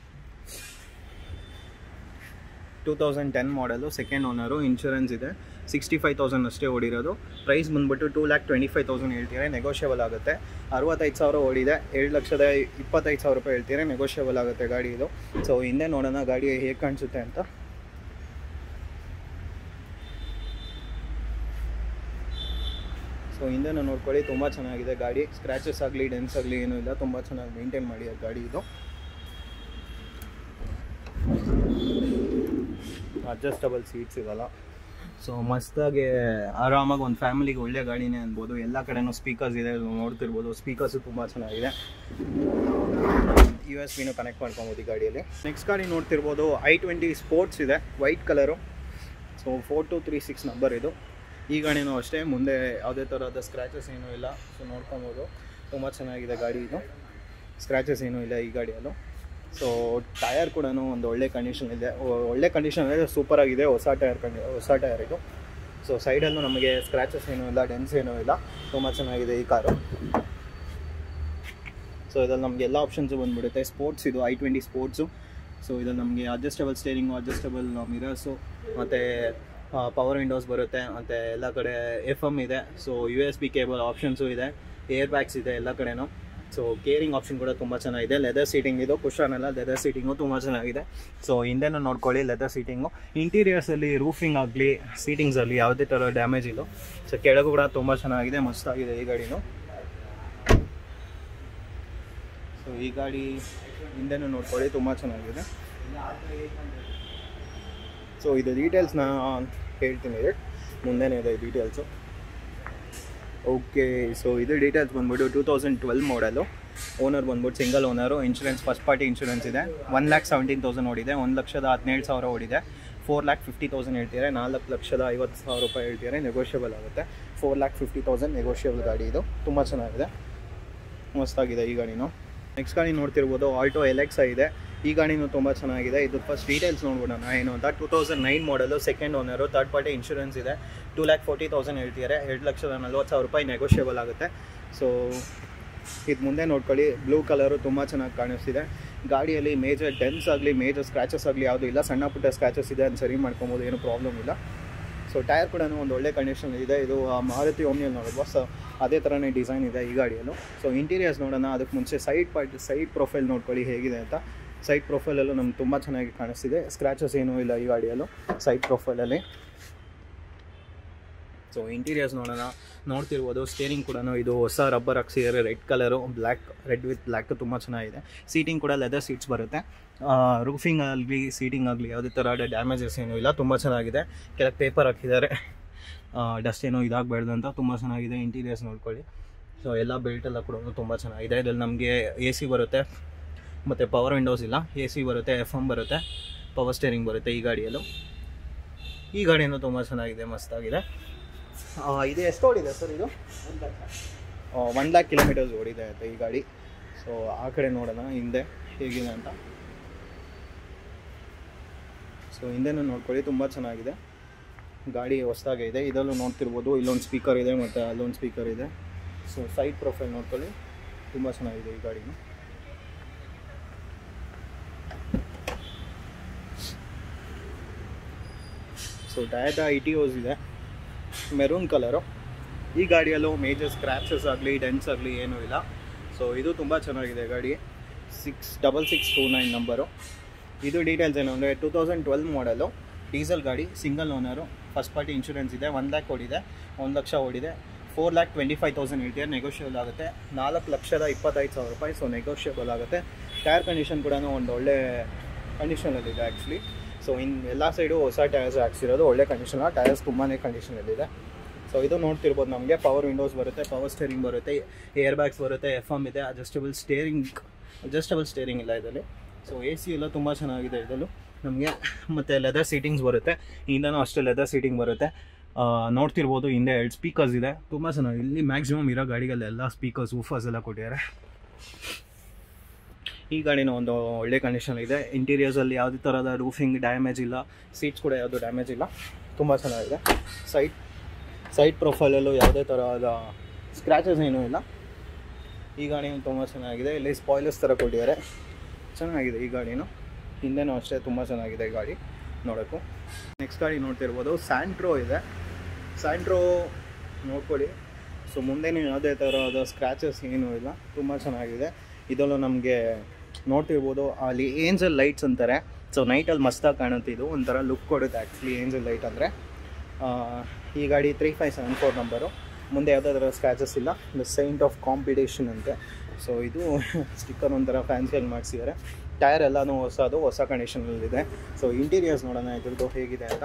Two thousand ten model, second owner, insurance ಇದೆ, ಸಿಕ್ಸ್ಟಿ ಫೈವ್ ತೌಸಂಡ್ ಅಷ್ಟೇ ಓಡಿರೋದು. ಪ್ರೈಸ್ ಬಂದುಬಿಟ್ಟು two lakh twenty five thousand ಹೇಳ್ತೀರಾ, ನೆಗೋಷಿಯಬಲ್ ಆಗುತ್ತೆ. ಅರವತ್ತೈದು ಸಾವಿರ ಓಡಿದೆ, ಏಳು ಲಕ್ಷದ ಇಪ್ಪತ್ತೈದು ಸಾವಿರ ರೂಪಾಯಿ ಹೇಳ್ತೀರಾ, ನೆಗೋಷಿಯಬಲ್ ಆಗುತ್ತೆ ಗಾಡಿ ಇದು. ಸೊ ಹಿಂದೆ ನೋಡೋಣ ಗಾಡಿ ಹೇಗೆ ಕಾಣಿಸುತ್ತೆ ಅಂತ. ಸೊ ಹಿಂದೆನೂ ನೋಡ್ಕೊಳ್ಳಿ, ತುಂಬ ಚೆನ್ನಾಗಿದೆ ಗಾಡಿ. ಸ್ಕ್ರ್ಯಾಚಸ್ ಆಗಲಿ ಡೆನ್ಸ್ ಆಗಲಿ ಏನೂ ಇಲ್ಲ, ತುಂಬ ಚೆನ್ನಾಗಿ ಮೇಂಟೈನ್ ಮಾಡಿ ಗಾಡಿ ಇದು. ಅಡ್ಜಸ್ಟಬಲ್ ಸೀಟ್ಸ್ ಇರಲ್ಲ. ಸೊ ಮಸ್ತಾಗಿ ಆರಾಮಾಗಿ ಒಂದು ಫ್ಯಾಮಿಲಿಗೆ ಒಳ್ಳೆ ಗಾಡಿನೇ ಅನ್ಬೋದು. ಎಲ್ಲ ಕಡೆನೂ ಸ್ಪೀಕರ್ಸ್ ಇದೆ, ನೋಡ್ತಿರ್ಬೋದು. ಸ್ಪೀಕರ್ಸು ತುಂಬ ಚೆನ್ನಾಗಿದೆ. ಯು ಎಸ್ ಬಿನೂ ಕನೆಕ್ಟ್ ಮಾಡ್ಕೊಬೋದು ಈ ಗಾಡಿಯಲ್ಲಿ. ನೆಕ್ಸ್ಟ್ ಗಾಡಿ ನೋಡ್ತಿರ್ಬೋದು, ಐ ಟ್ವೆಂಟಿ ಸ್ಪೋರ್ಟ್ಸ್ ಇದೆ, white colour. So four two three six number ಇದು. ಈ ಗಾಡಿನೂ ಅಷ್ಟೇ, ಮುಂದೆ ಯಾವುದೇ ಥರದ ಸ್ಕ್ರ್ಯಾಚಸ್ ಏನೂ ಇಲ್ಲ. ಸೊ ನೋಡ್ಕೊಬೋದು, ತುಂಬ ಚೆನ್ನಾಗಿದೆ ಗಾಡಿ ಇದು. ಸ್ಕ್ರ್ಯಾಚಸ್ ಏನೂ ಇಲ್ಲ ಈ ಗಾಡಿಯಲ್ಲೂ. ಸೊ ಟಯರ್ ಕೂಡ ಒಂದು ಒಳ್ಳೆ ಕಂಡೀಷನ್ ಇದೆ, ಒಳ್ಳೆ ಕಂಡೀಷನ್ ಇದೆ, ಸೂಪರಾಗಿದೆ. ಹೊಸ ಟಯರ್ ಕಂಡಿ ಹೊಸ ಟಯರ್ ಇದು. ಸೊ ಸೈಡಲ್ಲೂ ನಮಗೆ ಸ್ಕ್ರ್ಯಾಚಸ್ ಏನೂ ಇಲ್ಲ, ಡೆನ್ಸ್ ಏನೂ ಇಲ್ಲ, ತುಂಬ ಚೆನ್ನಾಗಿದೆ ಈ ಕಾರು. ಸೊ ಇದ್ರಲ್ಲಿ ನಮಗೆ ಎಲ್ಲ ಆಪ್ಷನ್ಸು ಬಂದುಬಿಡುತ್ತೆ. ಸ್ಪೋರ್ಟ್ಸ್ ಇದು, ಐ ಟ್ವೆಂಟಿ ಸ್ಪೋರ್ಟ್ಸು. ಸೊ ಇದ್ರಲ್ಲಿ ನಮಗೆ ಅಡ್ಜಸ್ಟಬಲ್ ಸ್ಟೇರಿಂಗು, ಅಡ್ಜಸ್ಟಬಲ್ ಮಿರರ್ಸು, ಮತ್ತು ಪವರ್ ವಿಂಡೋಸ್ ಬರುತ್ತೆ, ಮತ್ತು ಎಲ್ಲ ಕಡೆ ಎಫ್ ಎಮ್ ಇದೆ. So U S B cable options ಇದೆ, ಏರ್ ಬ್ಯಾಗ್ಸ್ ಇದೆ ಎಲ್ಲ ಕಡೆನೂ. ಸೊ ಕೇರಿಂಗ್ ಆಪ್ಷನ್ ಕೂಡ ತುಂಬ ಚೆನ್ನಾಗಿದೆ. ಲೆದರ್ ಸೀಟಿಂಗ್ ಇದು, ಕುಷನ್ ಎಲ್ಲ ಲೆದರ್ ಸೀಟಿಂಗು ತುಂಬ ಚೆನ್ನಾಗಿದೆ. ಸೊ ಹಿಂದೆನೂ ನೋಡ್ಕೊಳ್ಳಿ ಲೆದರ್ ಸೀಟಿಂಗು. ಇಂಟೀರಿಯರ್ಸಲ್ಲಿ ರೂಫಿಂಗ್ ಆಗಲಿ ಸೀಟಿಂಗ್ಸಲ್ಲಿ ಯಾವುದೇ ಥರ ಡ್ಯಾಮೇಜ್ ಇಲ್ಲ. ಸೊ ಕೆಳಗೂ ಕೂಡ ತುಂಬ ಚೆನ್ನಾಗಿದೆ, ಮಸ್ತಾಗಿದೆ ಈ ಗಾಡಿನೂ. ಸೊ ಈ ಗಾಡಿ ಹಿಂದೆನೂ ನೋಡ್ಕೊಳ್ಳಿ, ತುಂಬ ಚೆನ್ನಾಗಿದೆ. ಸೊ ಇದು ಡೀಟೇಲ್ಸ್ನ ಹೇಳ್ತೀನಿ, ಮುಂದೆನೇ ಇದೆ ಡೀಟೇಲ್ಸು. ಓಕೆ, ಸೊ ಇದು ಡೀಟೇಲ್ಸ್ ಬಂದ್ಬಿಟ್ಟು two thousand twelve model. Owner ಬಂದ್ಬಿಟ್ಟು single owner. Insurance first party insurance ಇದೆ. ಒನ್ ಲ್ಯಾಕ್ ಸೆವೆಂಟೀನ್ ತೌಸಂಡ್ ಓಡಿದೆ. ಒಂದು ಲಕ್ಷದ ಹದಿನೇಳು ಸಾವಿರ ಓಡಿದೆ. ಫೋರ್ ಲ್ಯಾಕ್ ಫಿಫ್ಟಿ ತೌಸಂಡ್ ಹೇಳ್ತೀರಾ, ನಾಲ್ಕು ಲಕ್ಷದ ಐವತ್ತು ಸಾವಿರ ರೂಪಾಯಿ ಹೇಳ್ತೀರಾ, ನೆಗೋಷಿಯಬಲ್ ಆಗುತ್ತೆ. Four lakh fifty thousand negotiable ಗಾಡಿ ಇದು, ತುಂಬ ಚೆನ್ನಾಗಿದೆ, ಮಸ್ತಾಗಿದೆ ಈ ಗಾಡಿನೂ. ನೆಕ್ಸ್ಟ್ ಗಾಡಿ ನೋಡ್ತಿರ್ಬೋದು, ಆಲ್ಟೋ ಎಲ್ ಎಕ್ಸ್ ಇದೆ. ಈ ಗಾಡಿನೂ ತುಂಬ ಚೆನ್ನಾಗಿದೆ. ಇದು ಫಸ್ಟ್ ಡೀಟೇಲ್ಸ್ ನೋಡ್ಬಿಡೋಣ ಏನು ಅಂತ. Two thousand nine model, second owner, third party insurance ಇದೆ. ಟೂ ಲ್ಯಾಕ್ ಫೋರ್ಟಿ ತೌಸಂಡ್ ಹೇಳ್ತಿದ್ದಾರೆ, ಎರಡು ಲಕ್ಷದ ನಲ್ವತ್ತು ಸಾವಿರ ರೂಪಾಯಿ ನೆಗೋಷಿಯಬಲ್ ಆಗುತ್ತೆ. ಸೊ ಇದು ಮುಂದೆ ನೋಡ್ಕೊಳ್ಳಿ, ಬ್ಲೂ ಕಲರು ತುಂಬ ಚೆನ್ನಾಗಿ ಕಾಣಿಸ್ತಿದೆ. ಗಾಡಿಯಲ್ಲಿ ಮೇಜರ್ ಡೆನ್ಸ್ ಆಗಲಿ ಮೇಜರ್ ಸ್ಕ್ರ್ಯಾಚಸ್ ಆಗಲಿ ಯಾವುದೂ ಇಲ್ಲ. ಸಣ್ಣ ಪುಟ್ಟ ಸ್ಕ್ರ್ಯಾಚಸ್ ಇದೆ, ಅದು ಸರಿ ಮಾಡ್ಕೊಬೋದು, ಏನೂ ಪ್ರಾಬ್ಲಮ್ ಇಲ್ಲ. ಸೊ ಟೈರ್ ಕೂಡ ಒಂದು ಒಳ್ಳೆ ಕಂಡೀಷನ್ ಇದೆ. ಇದು ಮಾರುತಿ ಓಮ್ನಿಯಲ್ಲಿ ನೋಡೋದು ಸೊ ಅದೇ ಥರನೇ ಡಿಸೈನ್ ಇದೆ ಈ ಗಾಡಿಯಲ್ಲೂ. ಸೊ ಇಂಟೀರಿಯರ್ಸ್ ನೋಡೋಣ. ಅದಕ್ಕೆ ಮುಂಚೆ ಸೈಡ್ ಪಾರ್ಟ್ ಸೈಡ್ ಪ್ರೊಫೈಲ್ ನೋಡ್ಕೊಳ್ಳಿ ಹೇಗಿದೆ ಅಂತ. ಸೈಡ್ ಪ್ರೊಫೈಲಲ್ಲೂ ನಮ್ಗೆ ತುಂಬ ಚೆನ್ನಾಗಿ ಕಾಣಿಸ್ತಿದೆ, ಸ್ಕ್ರ್ಯಾಚಸ್ ಏನೂ ಇಲ್ಲ ಈ ಗಾಡಿಯಲ್ಲೂ ಸೈಡ್ ಪ್ರೊಫೈಲಲ್ಲಿ. ಸೊ ಇಂಟೀರಿಯರ್ಸ್ ನೋಡೋಣ. ನೋಡ್ತಿರ್ಬೋದು, ಸ್ಟೇರಿಂಗ್ ಕೂಡ ಇದು ಹೊಸ ರಬ್ಬರ್ ಹಾಕ್ಸಿದ್ದಾರೆ, red colour, black red with black, ತುಂಬ ಚೆನ್ನಾಗಿದೆ. ಸೀಟಿಂಗ್ ಕೂಡ ಲೆದರ್ ಸೀಟ್ಸ್ ಬರುತ್ತೆ. ರೂಫಿಂಗ್ ಆಗಲಿ ಸೀಟಿಂಗ್ ಆಗಲಿ ಯಾವುದೇ ಥರ ಡ್ಯಾಮೇಜಸ್ ಏನೂ ಇಲ್ಲ, ತುಂಬ ಚೆನ್ನಾಗಿದೆ. ಕೆಳಗೆ ಪೇಪರ್ ಹಾಕಿದ್ದಾರೆ, ಡಸ್ಟ್ ಏನೋ ಇದಾಗಬಾರ್ದು ಅಂತ, ತುಂಬ ಚೆನ್ನಾಗಿದೆ. ಇಂಟೀರಿಯರ್ಸ್ ನೋಡ್ಕೊಳ್ಳಿ. ಸೊ ಎಲ್ಲ ಬೆಲ್ಟೆಲ್ಲ ಕೂಡ ತುಂಬ ಚೆನ್ನಾಗಿದೆ. ಇದರಲ್ಲಿ ನಮಗೆ ಎ ಸಿ ಬರುತ್ತೆ, ಮತ್ತು ಪವರ್ ವಿಂಡೋಸ್ ಇಲ್ಲ, ಎ ಸಿ ಬರುತ್ತೆ, ಎಫ್ ಎಮ್ ಬರುತ್ತೆ, ಪವರ್ ಸ್ಟೇರಿಂಗ್ ಬರುತ್ತೆ ಈ ಗಾಡಿಯಲ್ಲೂ. ಈ ಗಾಡಿಯೂ ತುಂಬ ಚೆನ್ನಾಗಿದೆ, ಮಸ್ತಾಗಿದೆ. ಇದು ಎಷ್ಟು ಓಡಿದೆ ಸರ್? ಇದು ಒನ್ ಲ್ಯಾಕ್ ಕಿಲೋಮೀಟರ್ಸ್ ಓಡಿದೆ ಆಯಿತು ಈ ಗಾಡಿ. ಸೊ ಆ ಕಡೆ ನೋಡೋಣ ಹಿಂದೆ ಹೇಗಿದೆ ಅಂತ. ಸೊ ಹಿಂದೆನೂ ನೋಡ್ಕೊಳ್ಳಿ, ತುಂಬ ಚೆನ್ನಾಗಿದೆ ಗಾಡಿ, ಹೊಸದಾಗೆ ಇದೆ. ಇದರಲ್ಲೂ ನೋಡ್ತಿರ್ಬೋದು, ಇಲ್ಲೊಂದು ಸ್ಪೀಕರ್ ಇದೆ ಮತ್ತು ಅಲ್ಲೊಂದು ಸ್ಪೀಕರ್ ಇದೆ. ಸೊ ಸೈಡ್ ಪ್ರೊಫೈಲ್ ನೋಡ್ಕೊಳ್ಳಿ, ತುಂಬ ಚೆನ್ನಾಗಿದೆ ಈ ಗಾಡಿನೂ. ಸೊ ಟಯಾಟಾ ಇಟಿಯೋಸ್ ಇದೆ, ಮೆರೂನ್ ಕಲರು. ಈ ಗಾಡಿಯಲ್ಲೂ ಮೇಜರ್ ಸ್ಕ್ರ್ಯಾಚಸ್ ಆಗಲಿ ಡೆನ್ಸ್ ಆಗಲಿ ಏನೂ ಇಲ್ಲ. ಸೊ ಇದು ತುಂಬ ಚೆನ್ನಾಗಿದೆ ಗಾಡಿ. Six double six two nine number. ಇದು ಡೀಟೇಲ್ಸ್ ಏನು ಅಂದರೆ two thousand twelve model, diesel ಗಾಡಿ, single owner, first party insurance ಇದೆ. ಒನ್ ಲ್ಯಾಕ್ ಓಡಿದೆ, ಒಂದು ಲಕ್ಷ ಓಡಿದೆ. Four lakh twenty five thousand ಹೇಳ್ತೀವಿ, ನೆಗೋಷಿಯಬಲ್ ಆಗುತ್ತೆ. ನಾಲ್ಕು ಲಕ್ಷದ ಇಪ್ಪತ್ತೈದು ಸಾವಿರ ರೂಪಾಯಿ, ಸೊ ನೆಗೋಷಿಯಬಲ್ ಆಗುತ್ತೆ. ಟೈರ್ ಕಂಡೀಷನ್ ಕೂಡ ಒಂದು ಒಳ್ಳೆ ಕಂಡೀಷನಲ್ಲಿದೆ ಆ್ಯಕ್ಚುಲಿ. ಸೊ ಇನ್ನು ಎಲ್ಲ ಸೈಡು ಹೊಸ ಟೈರ್ಸ್ ಹಾಕ್ಸಿರೋದು, ಒಳ್ಳೆ ಕಂಡೀಷನ್. ಟೈರ್ಸ್ ತುಂಬಾ ಕಂಡೀಷನಲ್ಲಿದೆ. ಸೊ ಇದು ನೋಡ್ತಿರ್ಬೋದು, ನಮಗೆ ಪವರ್ ವಿಂಡೋಸ್ ಬರುತ್ತೆ, ಪವರ್ ಸ್ಟೇರಿಂಗ್ ಬರುತ್ತೆ, ಏರ್ ಬ್ಯಾಗ್ಸ್ ಬರುತ್ತೆ, ಎಫ್ ಎಮ್ ಇದೆ, ಅಡ್ಜಸ್ಟಬಲ್ ಸ್ಟೇರಿಂಗ್ ಅಡ್ಜಸ್ಟಬಲ್ ಸ್ಟೇರಿಂಗ್ ಇಲ್ಲ ಇದರಲ್ಲಿ. ಸೊ ಎ ಸಿ ಎಲ್ಲ ತುಂಬ ಚೆನ್ನಾಗಿದೆ ಇದರಲ್ಲೂ ನಮಗೆ. ಮತ್ತು ಲೆದರ್ ಸೀಟಿಂಗ್ಸ್ ಬರುತ್ತೆ, ಹಿಂದೆನೂ ಅಷ್ಟೇ ಲೆದರ್ ಸೀಟಿಂಗ್ ಬರುತ್ತೆ. ನೋಡ್ತಿರ್ಬೋದು, ಹಿಂದೆ ಎರಡು ಸ್ಪೀಕರ್ಸ್ ಇದೆ, ತುಂಬ ಚೆನ್ನಾಗಿ. ಇಲ್ಲಿ ಮ್ಯಾಕ್ಸಿಮಮ್ ಇರೋ ಗಾಡಿಗಳೆಲ್ಲ ಸ್ಪೀಕರ್ಸ್ ಊಫರ್ಸ್ ಎಲ್ಲ ಕೊಟ್ಟಿದ್ದಾರೆ. ಈ ಗಾಡಿನೂ ಒಂದು ಒಳ್ಳೆ ಕಂಡೀಷನ್ ಇದೆ. ಇಂಟೀರಿಯರ್ಸಲ್ಲಿ ಯಾವುದೇ ಥರದ ರೂಫಿಂಗ್ ಡ್ಯಾಮೇಜ್ ಇಲ್ಲ, ಸೀಟ್ಸ್ ಕೂಡ ಯಾವುದು ಡ್ಯಾಮೇಜ್ ಇಲ್ಲ, ತುಂಬ ಚೆನ್ನಾಗಿದೆ. ಸೈಡ್ ಸೈಡ್ ಪ್ರೊಫೈಲಲ್ಲೂ ಯಾವುದೇ ಥರದ ಸ್ಕ್ರ್ಯಾಚಸ್ ಏನೂ ಇಲ್ಲ. ಈ ಗಾಡಿನೂ ತುಂಬ ಚೆನ್ನಾಗಿದೆ. ಇಲ್ಲಿ ಸ್ಪಾಯ್ಲರ್ಸ್ ಥರ ಕೊಟ್ಟಿದ್ದಾರೆ, ಚೆನ್ನಾಗಿದೆ ಈ ಗಾಡಿನೂ. ಹಿಂದೆನೂ ಅಷ್ಟೇ ತುಂಬ ಚೆನ್ನಾಗಿದೆ ಈ ಗಾಡಿ ನೋಡೋಕ್ಕೂ. ನೆಕ್ಸ್ಟ್ ಗಾಡಿ ನೋಡ್ತಿರ್ಬೋದು, ಸ್ಯಾಂಟ್ರೋ ಇದೆ. ಸ್ಯಾಂಟ್ರೋ ನೋಡ್ಕೊಳ್ಳಿ. ಸೊ ಮುಂದೆನೂ ಯಾವುದೇ ಥರದ ಸ್ಕ್ರ್ಯಾಚಸ್ ಏನೂ ಇಲ್ಲ, ತುಂಬ ಚೆನ್ನಾಗಿದೆ. ಇದರಲ್ಲೂ ನಮಗೆ ನೋಡ್ತಿರ್ಬೋದು ಅಲ್ಲಿ ಏಂಜಲ್ ಲೈಟ್ಸ್ ಅಂತಾರೆ. ಸೊ ನೈಟಲ್ಲಿ ಮಸ್ತಾಗಿ ಕಾಣುತ್ತೆ, ಇದು ಒಂಥರ ಲುಕ್ ಕೊಡುತ್ತೆ ಆ್ಯಕ್ಚುಲಿ ಏಂಜಲ್ ಲೈಟ್ ಅಂದರೆ. ಈ ಗಾಡಿ three five seven four number. ಮುಂದೆ ಯಾವುದೇ ಥರ ಸ್ಕ್ರ್ಯಾಚಸ್ ಇಲ್ಲ. ದ ಸೈಂಟ್ ಆಫ್ ಕಾಂಪಿಟೇಷನ್ ಅಂತೆ. ಸೊ ಇದು ಸ್ಟಿಕ್ಕರ್ ಒಂಥರ ಫ್ಯಾನ್ಸಿಯಲ್ಲಿ ಮಾಡಿಸಿದ್ದಾರೆ. ಟೈರ್ ಎಲ್ಲನೂ ಹೊಸದು, ಹೊಸ ಕಂಡೀಷನಲ್ಲಿದೆ. ಸೊ ಇಂಟೀರಿಯರ್ಸ್ ನೋಡೋಣ ಇದ್ರದ್ದು ಹೇಗಿದೆ ಅಂತ.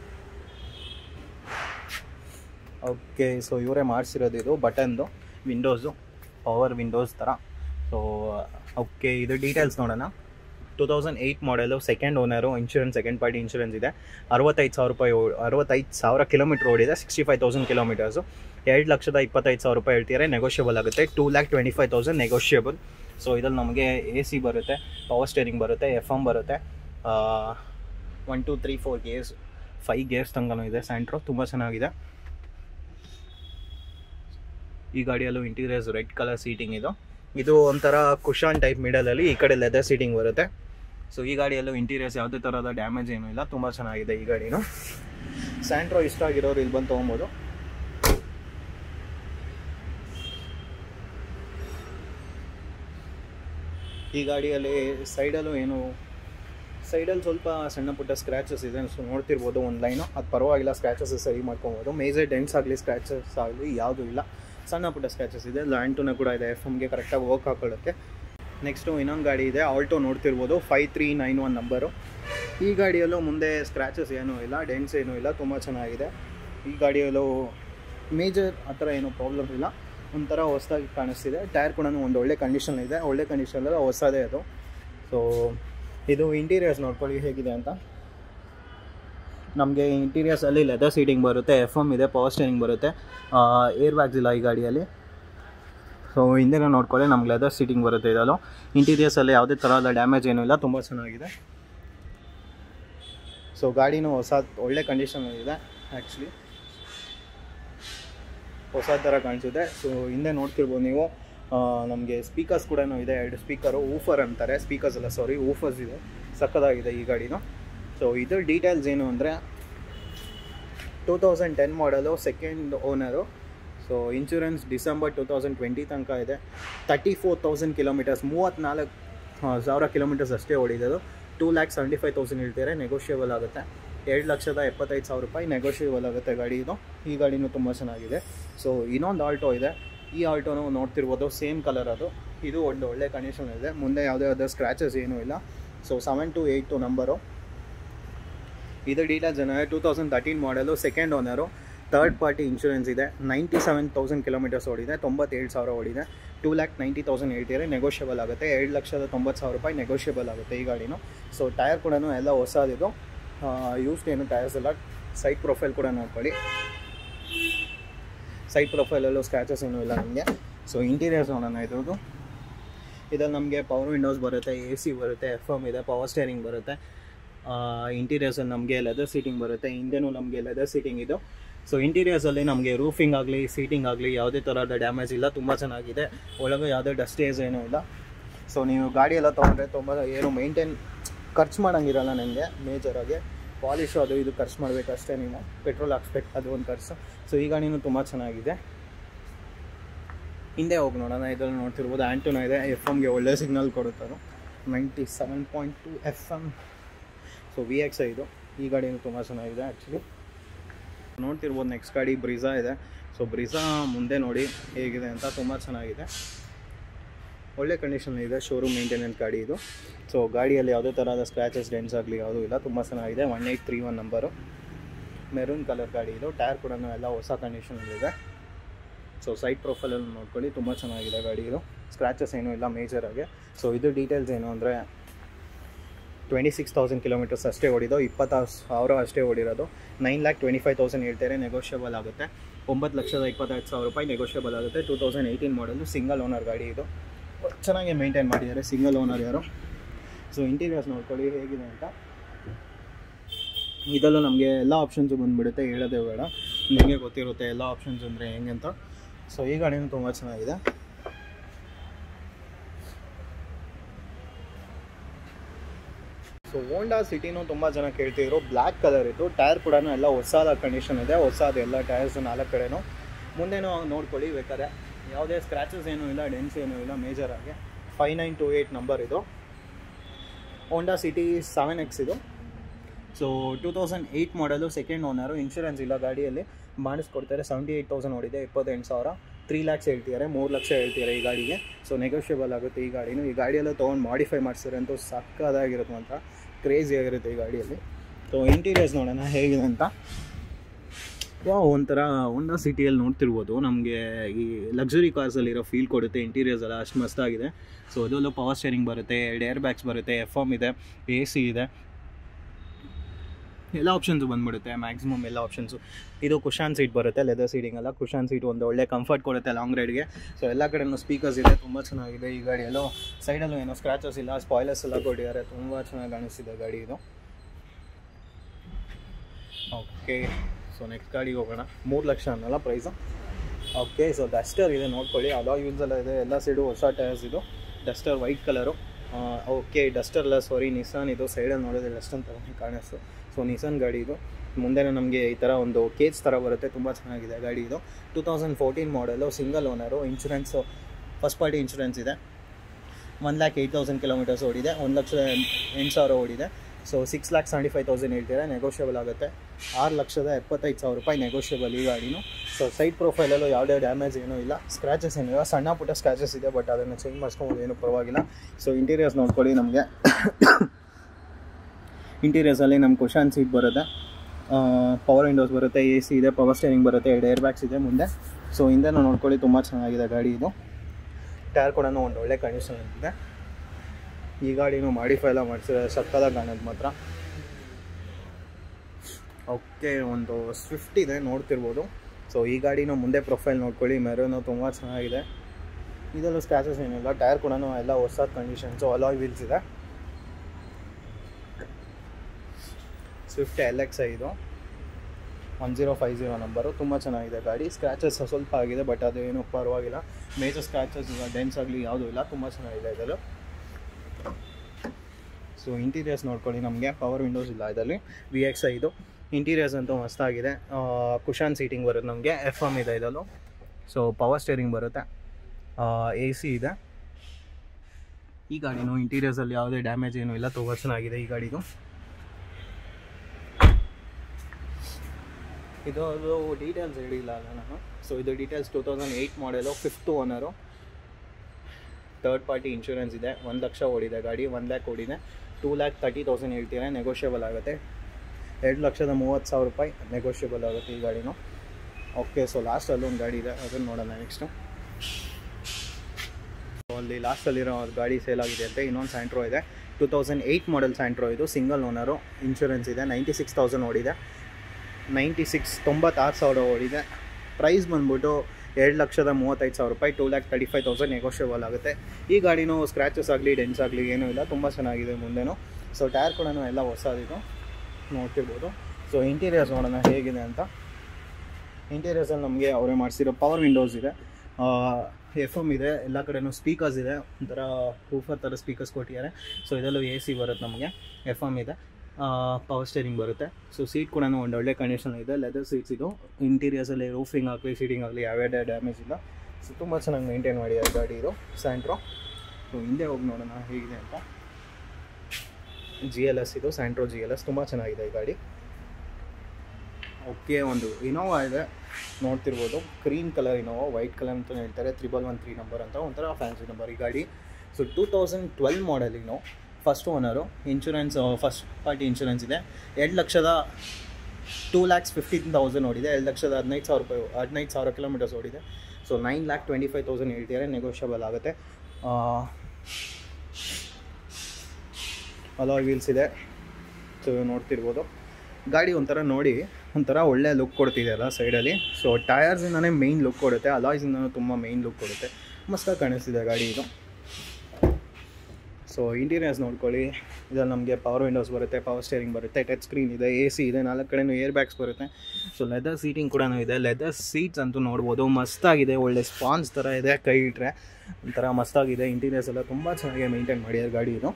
ಓಕೆ, ಸೊ ಇವರೇ ಮಾಡಿಸಿರೋದು ಇದು ಬಟನ್ದು ವಿಂಡೋಸು, ಪವರ್ ವಿಂಡೋಸ್ ಥರ. ಸೊ ಓಕೆ, ಇದು ಡೀಟೇಲ್ಸ್ ನೋಡೋಣ. Two thousand eight model, second owner, insurance second party insurance ಇದೆ. ಅರವತ್ತೈದು ಸಾವಿರ ರೂಪಾಯಿ ಅರವತ್ತೈದು ಸಾವಿರ ಕಿಲೋಮೀಟ್ರ್ ಓಡಿದೆ. Sixty five thousand kilometres. ಎರಡು ಲಕ್ಷದ ಇಪ್ಪತ್ತೈದು ಸಾವಿರ ರೂಪಾಯಿ ಹೇಳ್ತಿದ್ದಾರೆ, ನೆಗೋಷಿಯಬಲ್ ಆಗುತ್ತೆ. Two lakh twenty five thousand negotiable. So ಇದ್ರಲ್ಲಿ ನಮಗೆ ಎ ಸಿ ಬರುತ್ತೆ, ಪವರ್ ಸ್ಟೇರಿಂಗ್ ಬರುತ್ತೆ, ಎಫ್ ಎಮ್ ಬರುತ್ತೆ, one two three four gears five gears ತನಕನೂ ಇದೆ. ಸ್ಯಾಂಟ್ರೋ ತುಂಬ ಚೆನ್ನಾಗಿದೆ. ಈ ಗಾಡಿಯಲ್ಲೂ ಇಂಟೀರಿಯರ್ಸ್ ರೆಡ್ ಕಲರ್ ಸೀಟಿಂಗ್ ಇದು. ಇದು ಒಂಥರ ಕುಶಾನ್ ಟೈಪ್ ಮಿಡಲಲ್ಲಿ, ಈ ಕಡೆ ಲೆದರ್ ಸೀಟಿಂಗ್ ಬರುತ್ತೆ. ಸೊ ಈ ಗಾಡಿಯಲ್ಲೂ ಇಂಟೀರಿಯರ್ಸ್ ಯಾವುದೇ ಥರದ ಡ್ಯಾಮೇಜ್ ಏನೂ ಇಲ್ಲ, ತುಂಬ ಚೆನ್ನಾಗಿದೆ ಈ ಗಾಡಿನೂ. ಸ್ಯಾಂಟ್ರೋ ಇಷ್ಟ ಆಗಿರೋರು ಇಲ್ಲಿ ಬಂದು ತೊಗೊಬೋದು. ಈ ಗಾಡಿಯಲ್ಲಿ ಸೈಡಲ್ಲೂ ಏನು ಸೈಡಲ್ಲಿ ಸ್ವಲ್ಪ ಸಣ್ಣ ಪುಟ್ಟ ಸ್ಕ್ರ್ಯಾಚಸ್ ಇದೆ. ಸೊ ನೋಡ್ತಿರ್ಬೋದು ಒಂದು ಲೈನು, ಅದು ಪರವಾಗಿಲ್ಲ, ಸ್ಕ್ರ್ಯಾಚಸ್ ಸರಿ ಮಾಡ್ಕೊಬೋದು. ಮೇಜರ್ ಡೆಂಟ್ಸ್ ಆಗಲಿ ಸ್ಕ್ರ್ಯಾಚಸ್ ಆಗಲಿ ಯಾವುದೂ ಇಲ್ಲ, ಸಣ್ಣ ಪುಟ್ಟ ಸ್ಕ್ರ್ಯಾಚಸ್ ಇದೆ. ಲ್ಯಾಂಟೂನ ಕೂಡ ಇದೆ, ಎಫ್ ಎಮ್ಗೆ ಕರೆಕ್ಟಾಗಿ ವರ್ಕ್ ಹಾಕೊಳ್ಳುತ್ತೆ. ನೆಕ್ಸ್ಟು ಇನ್ನೊಂದು ಗಾಡಿ ಇದೆ, ಆಲ್ಟೋ ನೋಡ್ತಿರ್ಬೋದು, five three nine one number. ಈ ಗಾಡಿಯಲ್ಲೂ ಮುಂದೆ ಸ್ಕ್ರ್ಯಾಚಸ್ ಏನೂ ಇಲ್ಲ, ಡೆಂಟ್ಸ್ ಏನೂ ಇಲ್ಲ, ತುಂಬ ಚೆನ್ನಾಗಿದೆ. ಈ ಗಾಡಿಯಲ್ಲೂ ಮೇಜರ್ ಆ ಥರ ಏನೂ ಪ್ರಾಬ್ಲಮ್ ಇಲ್ಲ, ಒಂಥರ ಹೊಸದಾಗಿ ಕಾಣಿಸ್ತಿದೆ. ಟೈರ್ ಕೂಡ ಒಂದು ಒಳ್ಳೆ ಕಂಡೀಷನ್ ಇದೆ, ಒಳ್ಳೆ ಕಂಡೀಷನಲ್ಲಿ ಹೊಸದೇ ಅದು. ಸೊ ಇದು ಇಂಟೀರಿಯರ್ಸ್ ನೋಡ್ಕೊಳ್ಳಿ ಹೇಗಿದೆ ಅಂತ. ನಮಗೆ ಇಂಟೀರಿಯರ್ಸಲ್ಲಿ ಲೆದರ್ ಸೀಟಿಂಗ್ ಬರುತ್ತೆ, ಎಫ್ ಎಮ್ ಇದೆ, ಪವರ್ ಸ್ಟೇರಿಂಗ್ ಬರುತ್ತೆ, ಏರ್ ಬ್ಯಾಗ್ಸ್ ಇಲ್ಲ ಈ ಗಾಡಿಯಲ್ಲಿ. ಸೊ ಹಿಂದೆನೂ ನೋಡ್ಕೊಳ್ಳಿ, ನಮ್ಗೆ ಲೆದರ್ ಸೀಟಿಂಗ್ ಬರುತ್ತೆ ಇದಲ್ಲೂ. ಇಂಟೀರಿಯರ್ಸಲ್ಲಿ ಯಾವುದೇ ಥರದ ಡ್ಯಾಮೇಜ್ ಏನೂ ಇಲ್ಲ, ತುಂಬ ಚೆನ್ನಾಗಿದೆ. ಸೊ ಗಾಡಿನೂ ಹೊಸ ಒಳ್ಳೆ ಕಂಡೀಷನಲ್ಲಿದೆ ಆ್ಯಕ್ಚುಲಿ, ಹೊಸ ಥರ ಕಾಣಿಸುತ್ತೆ. ಸೊ ಹಿಂದೆ ನೋಡ್ತಿರ್ಬೋದು ನೀವು, ನಮಗೆ ಸ್ಪೀಕರ್ಸ್ ಕೂಡ ಇದೆ, ಎರಡು ಸ್ಪೀಕರು, ಊಫರ್ ಅಂತಾರೆ, ಸ್ಪೀಕರ್ಸ್ ಅಲ್ಲ ಸಾರಿ ಊಫರ್ಸ್ ಇದೆ, ಸಕ್ಕದಾಗಿದೆ ಈ ಗಾಡಿನೂ. ಸೊ ಇದ್ರ ಡೀಟೇಲ್ಸ್ ಏನು ಅಂದರೆ, two thousand ten model, second owner. So insurance December two thousand twenty ತನಕ ಇದೆ. ತರ್ಟಿ ಫೋರ್ ತೌಸಂಡ್ ಕಿಲೋಮೀಟರ್ಸ್, ಮೂವತ್ತ್ನಾಲ್ಕು ಸಾವಿರ ಕಿಲೋಮೀಟರ್ಸ್ ಅಷ್ಟೇ ಓಡಿರೋದು. Two lakh seventy five thousand ಹೇಳ್ತಾರೆ, ನೆಗೋಷಿಯಬಲ್ ಆಗುತ್ತೆ. ಎರಡು ಲಕ್ಷದ ಎಪ್ಪತ್ತೈದು ಸಾವಿರ ರೂಪಾಯಿ ನೆಗೋಷಿಯಬಲ್ ಆಗುತ್ತೆ ಗಾಡಿ ಇದು. ಈ ಗಾಡಿನೂ ತುಂಬ ಚೆನ್ನಾಗಿದೆ. ಸೊ ಇನ್ನೊಂದು ಆಲ್ಟೋ ಇದೆ, ಈ ಆಲ್ಟೋನು ನೋಡ್ತಿರ್ಬೋದು, ಸೇಮ್ ಕಲರ್ ಅದು. ಇದು ಒಂದು ಒಳ್ಳೆ ಕಂಡೀಷನ್ ಇದೆ, ಮುಂದೆ ಯಾವುದೇ ಯಾವುದೇ ಸ್ಕ್ರ್ಯಾಚಸ್ ಏನೂ ಇಲ್ಲ. So seven two eight two number. ಇದು ಡೀಟೇಲ್ಸ್ ಏನಾದರೆ two thousand thirteen model, second owner, third party insurance ಇದೆ. ನೈಂಟಿ ಸೆವೆನ್ ತೌಸಂಡ್ ಕಿಲೋಮೀಟರ್ಸ್ ಓಡಿದೆ, ತೊಂಬತ್ತೇಳು ಸಾವಿರ ಓಡಿದೆ. ಟೂ ಲ್ಯಾಕ್ ನೈಂಟಿ ತೌಸಂಡ್ ಹೇಳ್ತಿದ್ದಾರೆ, ನೆಗೋಷಿಯಬಲ್ ಆಗುತ್ತೆ. ಎರಡು ಲಕ್ಷದ ತೊಂಬತ್ತು ಸಾವಿರ ರೂಪಾಯಿ ನೆಗೋಷಿಯಬಲ್ ಆಗುತ್ತೆ ಈ ಗಾಡಿನೂ. ಸೊ ಟೈರ್ ಕೂಡ ಎಲ್ಲ ಹೊಸದಿದು, ಯೂಸ್ಡ್ ಏನು ಟೈರ್ಸ್ ಎಲ್ಲ. ಸೈಡ್ ಪ್ರೊಫೈಲ್ ಕೂಡ ನೋಡ್ಕೊಳ್ಳಿ, ಸೈಡ್ ಪ್ರೊಫೈಲಲ್ಲೂ ಸ್ಕ್ರ್ಯಾಚಸ್ ಏನೂ ಇಲ್ಲ ನಮಗೆ. ಸೊ ಇಂಟೀರಿಯರ್ಸ್ ನೋಡೋಣ ಇದ್ರದ್ದು. ಇದ್ರಲ್ಲಿ ನಮಗೆ ಪವರ್ ವಿಂಡೋಸ್ ಬರುತ್ತೆ, ಎ ಸಿ ಬರುತ್ತೆ, ಎಫ್ ಎಮ್ ಇದೆ, ಪವರ್ ಸ್ಟೇರಿಂಗ್ ಬರುತ್ತೆ. ಇಂಟೀರಿಯರ್ಸಲ್ಲಿ ನಮಗೆ ಲೆದರ್ ಸೀಟಿಂಗ್ ಬರುತ್ತೆ, ಹಿಂದೆನೂ ನಮಗೆ ಲೆದರ್ ಸೀಟಿಂಗ್ ಇದು. ಸೊ ಇಂಟೀರಿಯರ್ಸಲ್ಲಿ ನಮಗೆ ರೂಫಿಂಗ್ ಆಗಲಿ ಸೀಟಿಂಗ್ ಆಗಲಿ ಯಾವುದೇ ಥರದ ಡ್ಯಾಮೇಜ್ ಇಲ್ಲ, ತುಂಬ ಚೆನ್ನಾಗಿದೆ. ಒಳಗೆ ಯಾವುದೇ ಡಸ್ಟೇಜ್ ಏನೂ ಇಲ್ಲ. ಸೊ ನೀವು ಗಾಡಿ ಎಲ್ಲ ತೊಗೊಂಡ್ರೆ ತುಂಬ ಏನು ಮೇಂಟೈನ್ ಖರ್ಚು ಮಾಡೋಂಗಿರಲ್ಲ ನನಗೆ ಮೇಜರಾಗಿ. ಪಾಲಿಶು ಅದು ಇದು ಖರ್ಚು ಮಾಡಬೇಕಷ್ಟೇ, ನೀವು ಪೆಟ್ರೋಲ್ ಹಾಕ್ಸ್ಬೇಕು, ಅದು ಒಂದು ಖರ್ಚು. ಸೊ ಈ ಗಾಡಿನೂ ತುಂಬ ಚೆನ್ನಾಗಿದೆ. ಹಿಂದೆ ಹೋಗಿ ನೋಡೋಣ. ಇದರಲ್ಲಿ ನೋಡ್ತಿರ್ಬೋದು ಆ್ಯಂಟೋನ ಇದೆ, ಎಫ್ ಎಮ್ಗೆ ಒಳ್ಳೆ ಸಿಗ್ನಲ್ ಕೊಡುತ್ತದು. Ninety seven point two F M. So V X ಇದು. ಈ ಗಾಡಿನೂ ತುಂಬ ಚೆನ್ನಾಗಿದೆ ಆ್ಯಕ್ಚುಲಿ. ನೋಡ್ತಿರ್ಬೋದು ನೆಕ್ಸ್ಟ್ ಗಾಡಿ ಬ್ರಿಜಾ ಇದೆ. ಸೊ ಬ್ರಿಜಾ ಮುಂದೆ ನೋಡಿ ಹೇಗಿದೆ ಅಂತ, ತುಂಬ ಚೆನ್ನಾಗಿದೆ, ಒಳ್ಳೆ ಕಂಡೀಷನ್ ಇದೆ, ಶೋರೂಮ್ ಮೇಂಟೆನೆನ್ಸ್ ಗಾಡಿ ಇದು. ಸೊ ಗಾಡಿಯಲ್ಲಿ ಯಾವುದೇ ಥರದ ಸ್ಕ್ರ್ಯಾಚಸ್ ಡೆಂಟ್ಸ್ ಆಗಲಿ ಯಾವುದೂ ಇಲ್ಲ, ತುಂಬ ಚೆನ್ನಾಗಿದೆ. One eight three one number, maroon colour ಗಾಡಿ ಇದು. ಟೈರ್ ಕೂಡ ಎಲ್ಲ ಹೊಸ ಕಂಡೀಷನಲ್ಲಿದೆ. ಸೊ ಸೈಡ್ ಪ್ರೊಫೈಲಲ್ಲಿ ನೋಡ್ಕೊಳ್ಳಿ, ತುಂಬ ಚೆನ್ನಾಗಿದೆ ಗಾಡಿ ಇದು, ಸ್ಕ್ರ್ಯಾಚಸ್ ಏನೂ ಇಲ್ಲ ಮೇಜರಾಗಿ. ಸೊ ಇದು ಡೀಟೇಲ್ಸ್ ಏನು ಅಂದರೆ, ಟ್ವೆಂಟಿ ಸಿಕ್ಸ್ ತೌಸಂಡ್ ಕಿಲೋಮೀಟರ್ಸ್ ಅಷ್ಟೇ ಓಡಿದ್ದು, ಇಪ್ಪತ್ತಾರು ಸಾವಿರ ಅಷ್ಟೇ ಓಡಿರೋದು. Nine lakh twenty five thousand ಹೇಳ್ತಾರೆ, ನೆಗೋಷಿಯಬಲ್ ಆಗುತ್ತೆ. ಒಂಬತ್ತು ಲಕ್ಷದ ಇಪ್ಪತ್ತೈದು ಸಾವಿರ ರೂಪಾಯಿ ನೆಗೋಷಿಯಬಲ್ ಆಗುತ್ತೆ. Two thousand eighteen model, single owner ಗಾಡಿ ಇದು. ಚೆನ್ನಾಗಿ ಮೇಂಟೈನ್ ಮಾಡಿದ್ದಾರೆ, ಸಿಂಗಲ್ ಓನರ್ ಯಾರು. ಸೊ ಇಂಟೀರಿಯರ್ಸ್ ನೋಡ್ಕೊಳ್ಳಿ ಹೇಗಿದೆ ಅಂತ. ಇದರಲ್ಲೂ ನಮಗೆ ಎಲ್ಲ ಆಪ್ಷನ್ಸು ಬಂದುಬಿಡುತ್ತೆ, ಹೇಳೋದೇ ಬೇಡ, ನಿಮಗೆ ಗೊತ್ತಿರುತ್ತೆ ಎಲ್ಲ ಆಪ್ಷನ್ಸ್ ಅಂದರೆ ಹೆಂಗೆ ಅಂತ. ಸೊ ಈ ಗಾಡಿನೂ ತುಂಬ ಚೆನ್ನಾಗಿದೆ. ಸೊ ಹೋಂಡಾ ಸಿಟಿನೂ ತುಂಬ ಜನ ಕೇಳ್ತಿದ್ರು, ಬ್ಲ್ಯಾಕ್ ಕಲರ್ ಇತ್ತು, ಟೈರ್ ಕೂಡ ಎಲ್ಲ ಹೊಸಾದ ಕಂಡೀಷನ್ ಇದೆ, ಹೊಸಾದ ಎಲ್ಲ ಟೈರ್ಸು ನಾಲ್ಕು ಕಡೆನೂ. ಮುಂದೆನೂ ನೋಡ್ಕೊಳ್ಳಿ ಬೇಕಾದ್ರೆ, ಯಾವುದೇ ಸ್ಕ್ರ್ಯಾಚಸ್ ಏನೂ ಇಲ್ಲ, ಡೆನ್ಸ್ ಏನೂ ಇಲ್ಲ ಮೇಜರಾಗಿ. Five nine two eight number ಇದು, ಹೋಂಡಾ ಸಿಟಿ ಸೆವೆನ್ ಎಕ್ಸ್ ಇದು. So two thousand eight model, second owner, insurance ಇಲ್ಲ ಗಾಡಿಯಲ್ಲಿ, ಮಾಡಿಸ್ಕೊಡ್ತಾರೆ. ಸೆವೆಂಟಿ ಏಯ್ಟ್ ತೌಸಂಡ್ ಓಡಿದೆ, ಇಪ್ಪತ್ತೆಂಟು ಸಾವಿರ, ತ್ರೀ ಲ್ಯಾಕ್ಸ್ ಹೇಳ್ತಿದ್ದಾರೆ, ಮೂರು ಲಕ್ಷ ಹೇಳ್ತಿದ್ದಾರೆ ಈ ಗಾಡಿಗೆ. ಸೊ ನೆಗೋಷಿಯಬಲ್ ಆಗುತ್ತೆ ಈ ಗಾಡಿನೂ. ಈ ಗಾಡಿಯೆಲ್ಲ ತೊಗೊಂಡು ಮಾಡಿಫೈ ಮಾಡಿಸಿದ್ರೆ ಅಂತೂ ಸಕ್ಕದಾಗಿರುತ್ತೆ, ಮಾತ್ರ ಕ್ರೇಜಿ ಆಗಿರುತ್ತೆ ಈ ಗಾಡಿಯಲ್ಲಿ. ಸೊ ಇಂಟೀರಿಯರ್ಸ್ ನೋಡೋಣ ಹೇಗಿದೆ ಅಂತ. ವಾ ಒಂಥರ ಹೋಂಡಾ ಸಿಟಿಯಲ್ಲಿ ನೋಡ್ತಿರ್ಬೋದು, ನಮಗೆ ಈ ಲಕ್ಸುರಿ ಕಾರ್ಸಲ್ಲಿರೋ ಫೀಲ್ ಕೊಡುತ್ತೆ. ಇಂಟೀರಿಯರ್ಸ್ ಎಲ್ಲ ಅಷ್ಟು ಮಸ್ತಾಗಿದೆ. ಸೊ ಅದರಲ್ಲೂ ಪವರ್ ಸ್ಟೇರಿಂಗ್ ಬರುತ್ತೆ, ಎರಡು ಏರ್ ಬ್ಯಾಗ್ಸ್ ಬರುತ್ತೆ, ಎಫ್ ಎಮ್ ಇದೆ, ಎ ಸಿ ಇದೆ, ಎಲ್ಲ ಆಪ್ಷನ್ಸು ಬಂದುಬಿಡುತ್ತೆ, ಮ್ಯಾಕ್ಸಿಮಮ್ ಎಲ್ಲ ಆಪ್ಷನ್ಸು. ಇದು ಕುಷಾನ್ ಸೀಟ್ ಬರುತ್ತೆ, ಲೆದರ್ ಸೀಟಿಂಗ್ ಅಲ್ಲ, ಕುಷಾನ್ ಸೀಟ್ ಒಂದು ಒಳ್ಳೆ ಕಂಫರ್ಟ್ ಕೊಡುತ್ತೆ ಲಾಂಗ್ ರೈಡ್ಗೆ. ಸೊ ಎಲ್ಲ ಕಡೆಯೂ ಸ್ಪೀಕರ್ಸ್ ಇದೆ, ತುಂಬ ಚೆನ್ನಾಗಿದೆ ಈ ಗಾಡಿಯಲ್ಲೂ. ಸೈಡಲ್ಲೂ ಏನೋ ಸ್ಕ್ರ್ಯಾಚಸ್ ಇಲ್ಲ, ಸ್ಪಾಯ್ಲರ್ಸ್ ಎಲ್ಲ ಕೊಟ್ಟಿದ್ದಾರೆ, ತುಂಬ ಚೆನ್ನಾಗಿ ಕಾಣಿಸ್ತಿದೆ ಗಾಡಿ ಇದು. ಓಕೆ, ಸೊ ನೆಕ್ಸ್ಟ್ ಗಾಡಿಗೆ ಹೋಗೋಣ. ಮೂರು ಲಕ್ಷ ಅನ್ನಲ್ಲ ಪ್ರೈಸು. ಓಕೆ, ಸೊ ಡಸ್ಟರ್ ಇದೆ ನೋಡ್ಕೊಳ್ಳಿ, ಅಲಾ ಯೂಸ್ ಎಲ್ಲ ಇದೆ, ಎಲ್ಲ ಸೈಡು ಹೊಸ ಟೈರ್ಸ್ ಇದು. Duster white colour. Okay, Duster ಅಲ್ಲ ಸಾರಿ, ನಿಸಾನ್ ಇದು. ಸೈಡಲ್ಲಿ ನೋಡಿದ್ರೆ ಡಸ್ಟ್ ಅಂತ ಕಾಣಿಸ್ತು. ಸೊ ನಿಸಾನ್ ಗಾಡಿ ಇದು. ಮುಂದೆ ನಮಗೆ ಈ ಥರ ಒಂದು ಕೇಜ್ ಥರ ಬರುತ್ತೆ, ತುಂಬ ಚೆನ್ನಾಗಿದೆ ಗಾಡಿ ಇದು. Two thousand fourteen model, single owner, insurance first party insurance ಇದೆ. One lakh eight thousand kilometres ಓಡಿದೆ, ಒಂದು ಲಕ್ಷದ ಎಂಟು ಸಾವಿರ ಓಡಿದೆ. So six lakh seventy five thousand ಹೇಳ್ತೀರಾ, ನೆಗೋಷಿಯಬಲ್ ಆಗುತ್ತೆ. ಆರು ಲಕ್ಷದ ಎಪ್ಪತ್ತೈದು ಸಾವಿರ ರೂಪಾಯಿ ನೆಗೋಷಿಯಬಲ್ ಈ ಗಾಡಿನೂ. ಸೊ ಸೈಡ್ ಪ್ರೊಫೈಲಲ್ಲೂ ಯಾವುದೇ ಡ್ಯಾಮೇಜ್ ಏನೂ ಇಲ್ಲ, ಸ್ಕ್ರ್ಯಾಚಸ್ ಏನಿಲ್ಲ, ಸಣ್ಣ ಪುಟ್ಟ ಸ್ಕ್ರ್ಯಾಚಸ್ ಇದೆ, ಬಟ್ ಅದನ್ನು ಚೇಂಜ್ ಮಾಡಿಸ್ಕೊಂಡು ಏನೂ ಪರವಾಗಿಲ್ಲ. ಸೊ ಇಂಟೀರಿಯರ್ಸ್ ನೋಡ್ಕೊಳ್ಳಿ, ನಮಗೆ ಇಂಟೀರಿಯರ್ಸಲ್ಲಿ ನಮ್ಮ ಕುಷಾನ್ ಸೀಟ್ ಬರುತ್ತೆ, ಪವರ್ ವಿಂಡೋಸ್ ಬರುತ್ತೆ, ಎ ಸಿ ಇದೆ, ಪವರ್ ಸ್ಟೇರಿಂಗ್ ಬರುತ್ತೆ, ಎರಡು ಏರ್ ಬ್ಯಾಗ್ಸ್ ಇದೆ ಮುಂದೆ. ಸೊ ಹಿಂದೆನೂ ನೋಡ್ಕೊಳ್ಳಿ, ತುಂಬ ಚೆನ್ನಾಗಿದೆ ಗಾಡಿ ಇದು. ಟೈರ್ ಕೂಡ ಒಂದು ಒಳ್ಳೆ ಕಂಡೀಷನ್ ಇದೆ. ಈ ಗಾಡಿನೂ ಮಾಡಿಫೈ ಎಲ್ಲ ಮಾಡಿಸಿದ್ರೆ ಸಕ್ಕದಾಗಿ ಕಾಣೋದು ಮಾತ್ರ. ಓಕೆ, ಒಂದು ಸ್ವಿಫ್ಟ್ ಇದೆ ನೋಡ್ತಿರ್ಬೋದು. ಸೊ ಈ ಗಾಡಿನೂ ಮುಂದೆ ಪ್ರೊಫೈಲ್ ನೋಡ್ಕೊಳ್ಳಿ, ಮೆರೂನು ತುಂಬ ಚೆನ್ನಾಗಿದೆ. ಇದರಲ್ಲೂ ಸ್ಕ್ರ್ಯಾಚಸ್ ಏನಿಲ್ಲ, ಟೈರ್ ಕೂಡ ಎಲ್ಲ ಹೊಸ ಕಂಡೀಷನ್ಸು, ಅಲಾಯ್ ವೀಲ್ಸ್ ಇದೆ. ಸ್ವಿಫ್ಟ್ ಎಲ್ ಎಕ್ಸ್ ಐ ಇದು, one zero five zero number. ತುಂಬ ಚೆನ್ನಾಗಿದೆ ಗಾಡಿ. ಸ್ಕ್ರ್ಯಾಚಸ್ ಸ್ವಲ್ಪ ಆಗಿದೆ, ಬಟ್ ಅದು ಏನೂ ಪರವಾಗಿಲ್ಲ. ಮೇಜರ್ ಸ್ಕ್ರ್ಯಾಚಸ್ ಇಲ್ಲ, ಡೆನ್ಸ್ ಆಗಲಿ ಯಾವುದೂ ಇಲ್ಲ, ತುಂಬ ಚೆನ್ನಾಗಿದೆ ಇದರಲ್ಲಿ. ಸೊ ಇಂಟೀರಿಯರ್ಸ್ ನೋಡ್ಕೊಳ್ಳಿ, ನಮಗೆ ಪವರ್ ವಿಂಡೋಸ್ ಇಲ್ಲ ಇದರಲ್ಲಿ. ವಿ ಎಕ್ಸ್ ಐದು ಇಂಟೀರಿಯರ್ಸ್ ಅಂತೂ ಮಸ್ತಾಗಿದೆ. ಕುಷಾನ್ ಸೀಟಿಂಗ್ ಬರುತ್ತೆ ನಮಗೆ, ಎಫ್ ಎಮ್ ಇದೆ ಇದರಲ್ಲೂ. ಸೊ ಪವರ್ ಸ್ಟೇರಿಂಗ್ ಬರುತ್ತೆ, ಎ ಸಿ ಇದೆ. ಈ ಗಾಡಿನೂ ಇಂಟೀರಿಯರ್ಸಲ್ಲಿ ಯಾವುದೇ ಡ್ಯಾಮೇಜ್ ಏನೂ ಇಲ್ಲ, ತುಂಬ ಚೆನ್ನಾಗಿದೆ ಈ ಗಾಡಿದು. ಇದು ಡೀಟೇಲ್ಸ್ ಹೇಳಿಲ್ಲ ಅಲ್ಲ ನಾನು. ಸೊ ಇದು details two thousand eight model, fifth owner, third party insurance ಇದೆ, ಒಂದು ಲಕ್ಷ ಓಡಿದೆ ಗಾಡಿ, ಒನ್ ಲ್ಯಾಕ್ ಓಡಿದೆ. ಟೂ ಲ್ಯಾಕ್ ತರ್ಟಿ ತೌಸಂಡ್ ಹೇಳ್ತೀರಾ, ನೆಗೋಷಿಯಬಲ್ ಆಗುತ್ತೆ. ಎರಡು ಲಕ್ಷದ ಮೂವತ್ತು ಸಾವಿರ ರೂಪಾಯಿ ನೆಗೋಷಿಯಬಲ್ ಆಗುತ್ತೆ ಈ ಗಾಡಿನೂ. ಓಕೆ, ಸೊ ಲಾಸ್ಟಲ್ಲಿ ಒಂದು ಗಾಡಿ ಇದೆ, ಅದನ್ನು ನೋಡೋಣ ನೆಕ್ಸ್ಟು. ಅಲ್ಲಿ ಲಾಸ್ಟಲ್ಲಿರೋ ಗಾಡಿ ಸೇಲ್ ಆಗಿದೆ ಅಂತ. ಇನ್ನೊಂದು ಸ್ಯಾಂಟ್ರೋ ಇದೆ, two thousand eight model Santro ಇದು, ಸಿಂಗಲ್ ಓನರು, ಇನ್ಶೂರೆನ್ಸ್ ಇದೆ, ನೈಂಟಿ ಸಿಕ್ಸ್ ತೌಸಂಡ್ ಓಡಿದೆ. ನೈಂಟಿ ಸಿಕ್ಸ್ ತೊಂಬತ್ತಾರು ಸಾವಿರ ಓಡಿದೆ. ಪ್ರೈಸ್ ಬಂದ್ಬಿಟ್ಟು ಎರಡು ಲಕ್ಷದ ಮೂವತ್ತೈದು ಸಾವಿರ ರೂಪಾಯಿ, two lakh thirty five thousand negotiable ಆಗುತ್ತೆ. ಈ ಗಾಡಿನೂ ಸ್ಕ್ರ್ಯಾಚಸ್ ಆಗಲಿ ಡೆನ್ಸ್ ಆಗಲಿ ಏನೂ ಇಲ್ಲ, ತುಂಬ ಚೆನ್ನಾಗಿದೆ ಮುಂದೆನೂ. ಸೊ ಟೈರ್ ಕೂಡ ಎಲ್ಲ ಹೊಸದಿದು ನೋಡ್ತಿರ್ಬೋದು. ಸೊ ಇಂಟೀರಿಯರ್ಸ್ ನೋಡೋಣ ಹೇಗಿದೆ ಅಂತ. ಇಂಟೀರಿಯರ್ಸಲ್ಲಿ ನಮಗೆ ಅವರೇ ಮಾಡಿಸಿರೋ ಪವರ್ ವಿಂಡೋಸ್ ಇದೆ, ಎಫ್ ಎಮ್ ಇದೆ, ಎಲ್ಲ ಕಡೆಯೂ ಸ್ಪೀಕರ್ಸ್ ಇದೆ, ಒಂಥರ ಹೂಫರ್ ಥರ ಸ್ಪೀಕರ್ಸ್ ಕೊಟ್ಟಿದ್ದಾರೆ. ಸೊ ಇದರಲ್ಲೂ ಎ ಸಿ ಬರುತ್ತೆ ನಮಗೆ, ಎಫ್ ಎಮ್ ಇದೆ, ಪವರ್ ಸ್ಟೇರಿಂಗ್ ಬರುತ್ತೆ. ಸೊ ಸೀಟ್ ಕೂಡ ಒಂದು ಒಳ್ಳೆ ಕಂಡೀಷನ್ ಇದೆ, ಲೆದರ್ ಸೀಟ್ಸ್ ಇದು. ಇಂಟೀರಿಯರ್ಸಲ್ಲಿ ರೂಫಿಂಗ್ ಆಗಲಿ ಸೀಟಿಂಗ್ ಆಗಲಿ ಯಾವ್ಯಾವ ಡ್ಯಾಮೇಜ್ ಇಲ್ಲ. ಸೊ ತುಂಬ ಚೆನ್ನಾಗಿ ಮೇಂಟೈನ್ ಮಾಡಿದ್ದಾರೆ ಗಾಡಿ ಇದು ಸ್ಯಾಂಟ್ರೋ. ಸೊ ಹಿಂದೆ ಹೋಗಿ ನೋಡೋಣ ಹೇಗಿದೆ ಅಂತ. ಜಿ ಎಲ್ ಎಸ್ ಇದು, ಸ್ಯಾಂಟ್ರೋ ಜಿ ಎಲ್ ಎಸ್, ತುಂಬ ಚೆನ್ನಾಗಿದೆ ಈ ಗಾಡಿ. ಓಕೆ, ಒಂದು ಇನೋವಾ ಇದೆ ನೋಡ್ತಿರ್ಬೋದು, cream colour Innova, white colour ಅಂತ ಹೇಳ್ತಾರೆ, ತ್ರಿಬಲ್ ಒನ್ ತ್ರೀ ನಂಬರ್ ಅಂತ, ಒಂಥರ ಫ್ಯಾನ್ಸಿ ನಂಬರ್ ಈ ಗಾಡಿ. So two thousand twelve model ಇನ್ನು, first owner, insurance first party insurance ಇದೆ. ಎರಡು ಲಕ್ಷದ ಟೂ ಲ್ಯಾಕ್ಸ್ ಫಿಫ್ಟೀನ್ ತೌಸಂಡ್ ಓಡಿದೆ, ಎರಡು ಲಕ್ಷದ ಹದಿನೈದು ಸಾವಿರ ರೂಪಾಯಿ ಹದಿನೈದು ಸಾವಿರ ಕಿಲೋಮೀಟರ್ಸ್ ಓಡಿದೆ. So nine lakh twenty five thousand ಹೇಳ್ತಿದ್ದಾರೆ, ನೆಗೋಷಿಯಬಲ್ ಆಗುತ್ತೆ. ಅಲಾಯ್ ವೀಲ್ಸ್ ಇದೆ, ಸೊ ನೋಡ್ತಿರ್ಬೋದು. ಗಾಡಿ ಒಂಥರ ನೋಡಿ ಒಂಥರ ಒಳ್ಳೆ ಲುಕ್ ಕೊಡ್ತಿದೆಯಲ್ಲ ಸೈಡಲ್ಲಿ. ಸೊ ಟಯರ್ಸಿಂದನೇ ಮೇಯ್ನ್ ಲುಕ್ ಕೊಡುತ್ತೆ, ಅಲಾಯ್ಸಿಂದನೂ ತುಂಬ ಮೇಯ್ನ್ ಲುಕ್ ಕೊಡುತ್ತೆ, ಮಸ್ತಾಗಿ ಕಾಣಿಸ್ತಿದೆ ಗಾಡಿ ಇದು. ಸೊ ಇಂಟೀರಿಯರ್ಸ್ ನೋಡ್ಕೊಳ್ಳಿ, ಇದರಲ್ಲಿ ನಮಗೆ ಪವರ್ ವಿಂಡೋಸ್ ಬರುತ್ತೆ, ಪವರ್ ಸ್ಟೇರಿಂಗ್ ಬರುತ್ತೆ, ಟಚ್ ಸ್ಕ್ರೀನ್ ಇದೆ, ಎ ಸಿ ಇದೆ, ನಾಲ್ಕು ಕಡೆನೂ ಏರ್ ಬ್ಯಾಗ್ಸ್ ಬರುತ್ತೆ. ಸೊ ಲೆದರ್ ಸೀಟಿಂಗ್ ಕೂಡ ಇದೆ. ಲೆದರ್ ಸೀಟ್ಸ್ ಅಂತೂ ನೋಡ್ಬೋದು, ಮಸ್ತಾಗಿದೆ, ಒಳ್ಳೆ ಸ್ಪಾನ್ಸ್ ಥರ ಇದೆ, ಕೈ ಇಟ್ಟರೆ ಒಂಥರ ಮಸ್ತಾಗಿದೆ. ಇಂಟೀರಿಯರ್ಸ್ ಎಲ್ಲ ತುಂಬ ಚೆನ್ನಾಗಿ ಮೇಂಟೈನ್ ಮಾಡಿದ್ದಾರೆ ಗಾಡಿ ಇದು.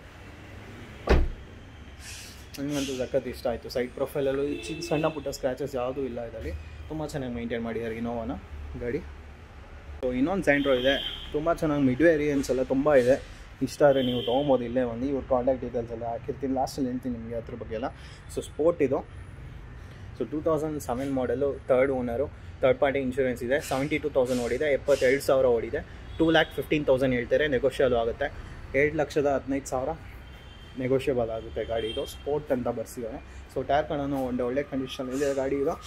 ನನಗಂತೂ ಸಖತ್ ಇಷ್ಟ ಆಯಿತು. ಸೈಡ್ ಪ್ರೊಫೈಲಲ್ಲೂ ಚಿಕ್ಕ ಸಣ್ಣ ಪುಟ್ಟ ಸ್ಕ್ರ್ಯಾಚಸ್ ಯಾವುದೂ ಇಲ್ಲ ಇದರಲ್ಲಿ, ತುಂಬ ಚೆನ್ನಾಗಿ ಮೇಂಟೈನ್ ಮಾಡಿದ್ದಾರೆ ಇನೋವಾನ ಗಾಡಿ. ಸೊ ಇನ್ನೊಂದು ಸ್ಯಾಂಟ್ರೋ ಇದೆ, ತುಂಬ ಚೆನ್ನಾಗಿ ಮಿಡ್ ವೇರಿಯನ್ಸ್ ಎಲ್ಲ ತುಂಬ ಇದೆ. ಇಷ್ಟ ಆದರೆ ನೀವು ತೊಗೊಬೋದು, ಇಲ್ಲೇ ಒಂದು ಇವ್ರ ಕಾಂಟ್ಯಾಕ್ಟ್ ಡೀಟೇಲ್ಸ್ ಎಲ್ಲ ಹಾಕಿರ್ತೀನಿ, ಲಾಸ್ಟಲ್ಲಿ ಹೇಳ್ತೀನಿ ನಿಮಗೆ ಅದ್ರ ಬಗ್ಗೆ ಎಲ್ಲ. ಸೊ ಸ್ಪೋರ್ಟ್ ಇದು. So two thousand seven model, third owner, third party insurance ಇದೆ, ಸೆವೆಂಟಿ ಟೂ ತೌಸಂಡ್ ಓಡಿದೆ, ಎಪ್ಪತ್ತೆರಡು ಸಾವಿರ ಓಡಿದೆ. ಟೂ ಲ್ಯಾಕ್ ಫಿಫ್ಟೀನ್ ತೌಸಂಡ್ ಹೇಳ್ತಾರೆ, ನೆಗೋಷಿಯಲ್ ಆಗುತ್ತೆ. ಎರಡು ಲಕ್ಷದ ಹದಿನೈದು ಸಾವಿರ ನೆಗೋಷಿಯಬಲ್ ಆಗುತ್ತೆ ಗಾಡಿ ಇದು. ಸ್ಪೋರ್ಟ್ ಅಂತ ಬರ್ಸಿದ್ದಾರೆ. ಸೊ ಟೈರ್ ಕಣನು ಒಂದು ಒಳ್ಳೆ ಕಂಡೀಷನ್ ಇದೆ ಗಾಡಿ ಇದು.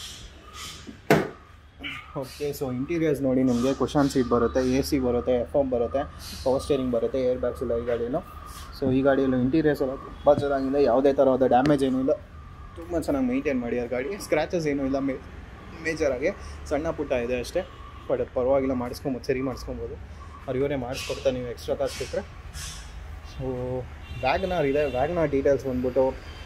ಓಕೆ, ಸೊ ಇಂಟೀರಿಯರ್ಸ್ ನೋಡಿ, ನಿಮಗೆ ಕುಷನ್ ಸೀಟ್ ಬರುತ್ತೆ, ಎ ಸಿ ಬರುತ್ತೆ, ಎಫ್ ಎಮ್ ಬರುತ್ತೆ, ಪವರ್ ಸ್ಟೇರಿಂಗ್ ಬರುತ್ತೆ, ಏರ್ ಬ್ಯಾಗ್ಸ್ ಇಲ್ಲ ಈ ಗಾಡಿಯಲ್ಲೂ. ಸೊ ಈ ಗಾಡಿಯಲ್ಲೂ ಇಂಟೀರಿಯರ್ಸ್ ಎಲ್ಲ ತುಂಬ ಚೆನ್ನಾಗಿದೆ, ಯಾವುದೇ ಥರವಾದ ಡ್ಯಾಮೇಜ್ ಏನೂ ಇಲ್ಲ, ತುಂಬ ಚೆನ್ನಾಗಿ ಮೇಂಟೈನ್ ಮಾಡಿದ್ದಾರೆ ಗಾಡಿ. ಸ್ಕ್ರ್ಯಾಚಸ್ ಏನೂ ಇಲ್ಲ ಮೇ ಮೇಜರಾಗಿ, ಸಣ್ಣ ಪುಟ್ಟ ಇದೆ ಅಷ್ಟೇ, ಬಟ್ ಪರವಾಗಿಲ್ಲ, ಮಾಡಿಸ್ಕೊಬೋದು, ಸರಿ ಮಾಡಿಸ್ಕೊಬೋದು. ಅವ್ರು ಇವರೇ ಮಾಡಿಸ್ಕೊಡ್ತಾರೆ, ನೀವು ಎಕ್ಸ್ಟ್ರಾ ಕಾಸು ಕೊಟ್ಟರೆ. ಸೊ ವ್ಯಾಗನಾರ್ ಇದೆ. ವ್ಯಾಗನಾರ್ ಡೀಟೇಲ್ಸ್ ಬಂದ್ಬಿಟ್ಟು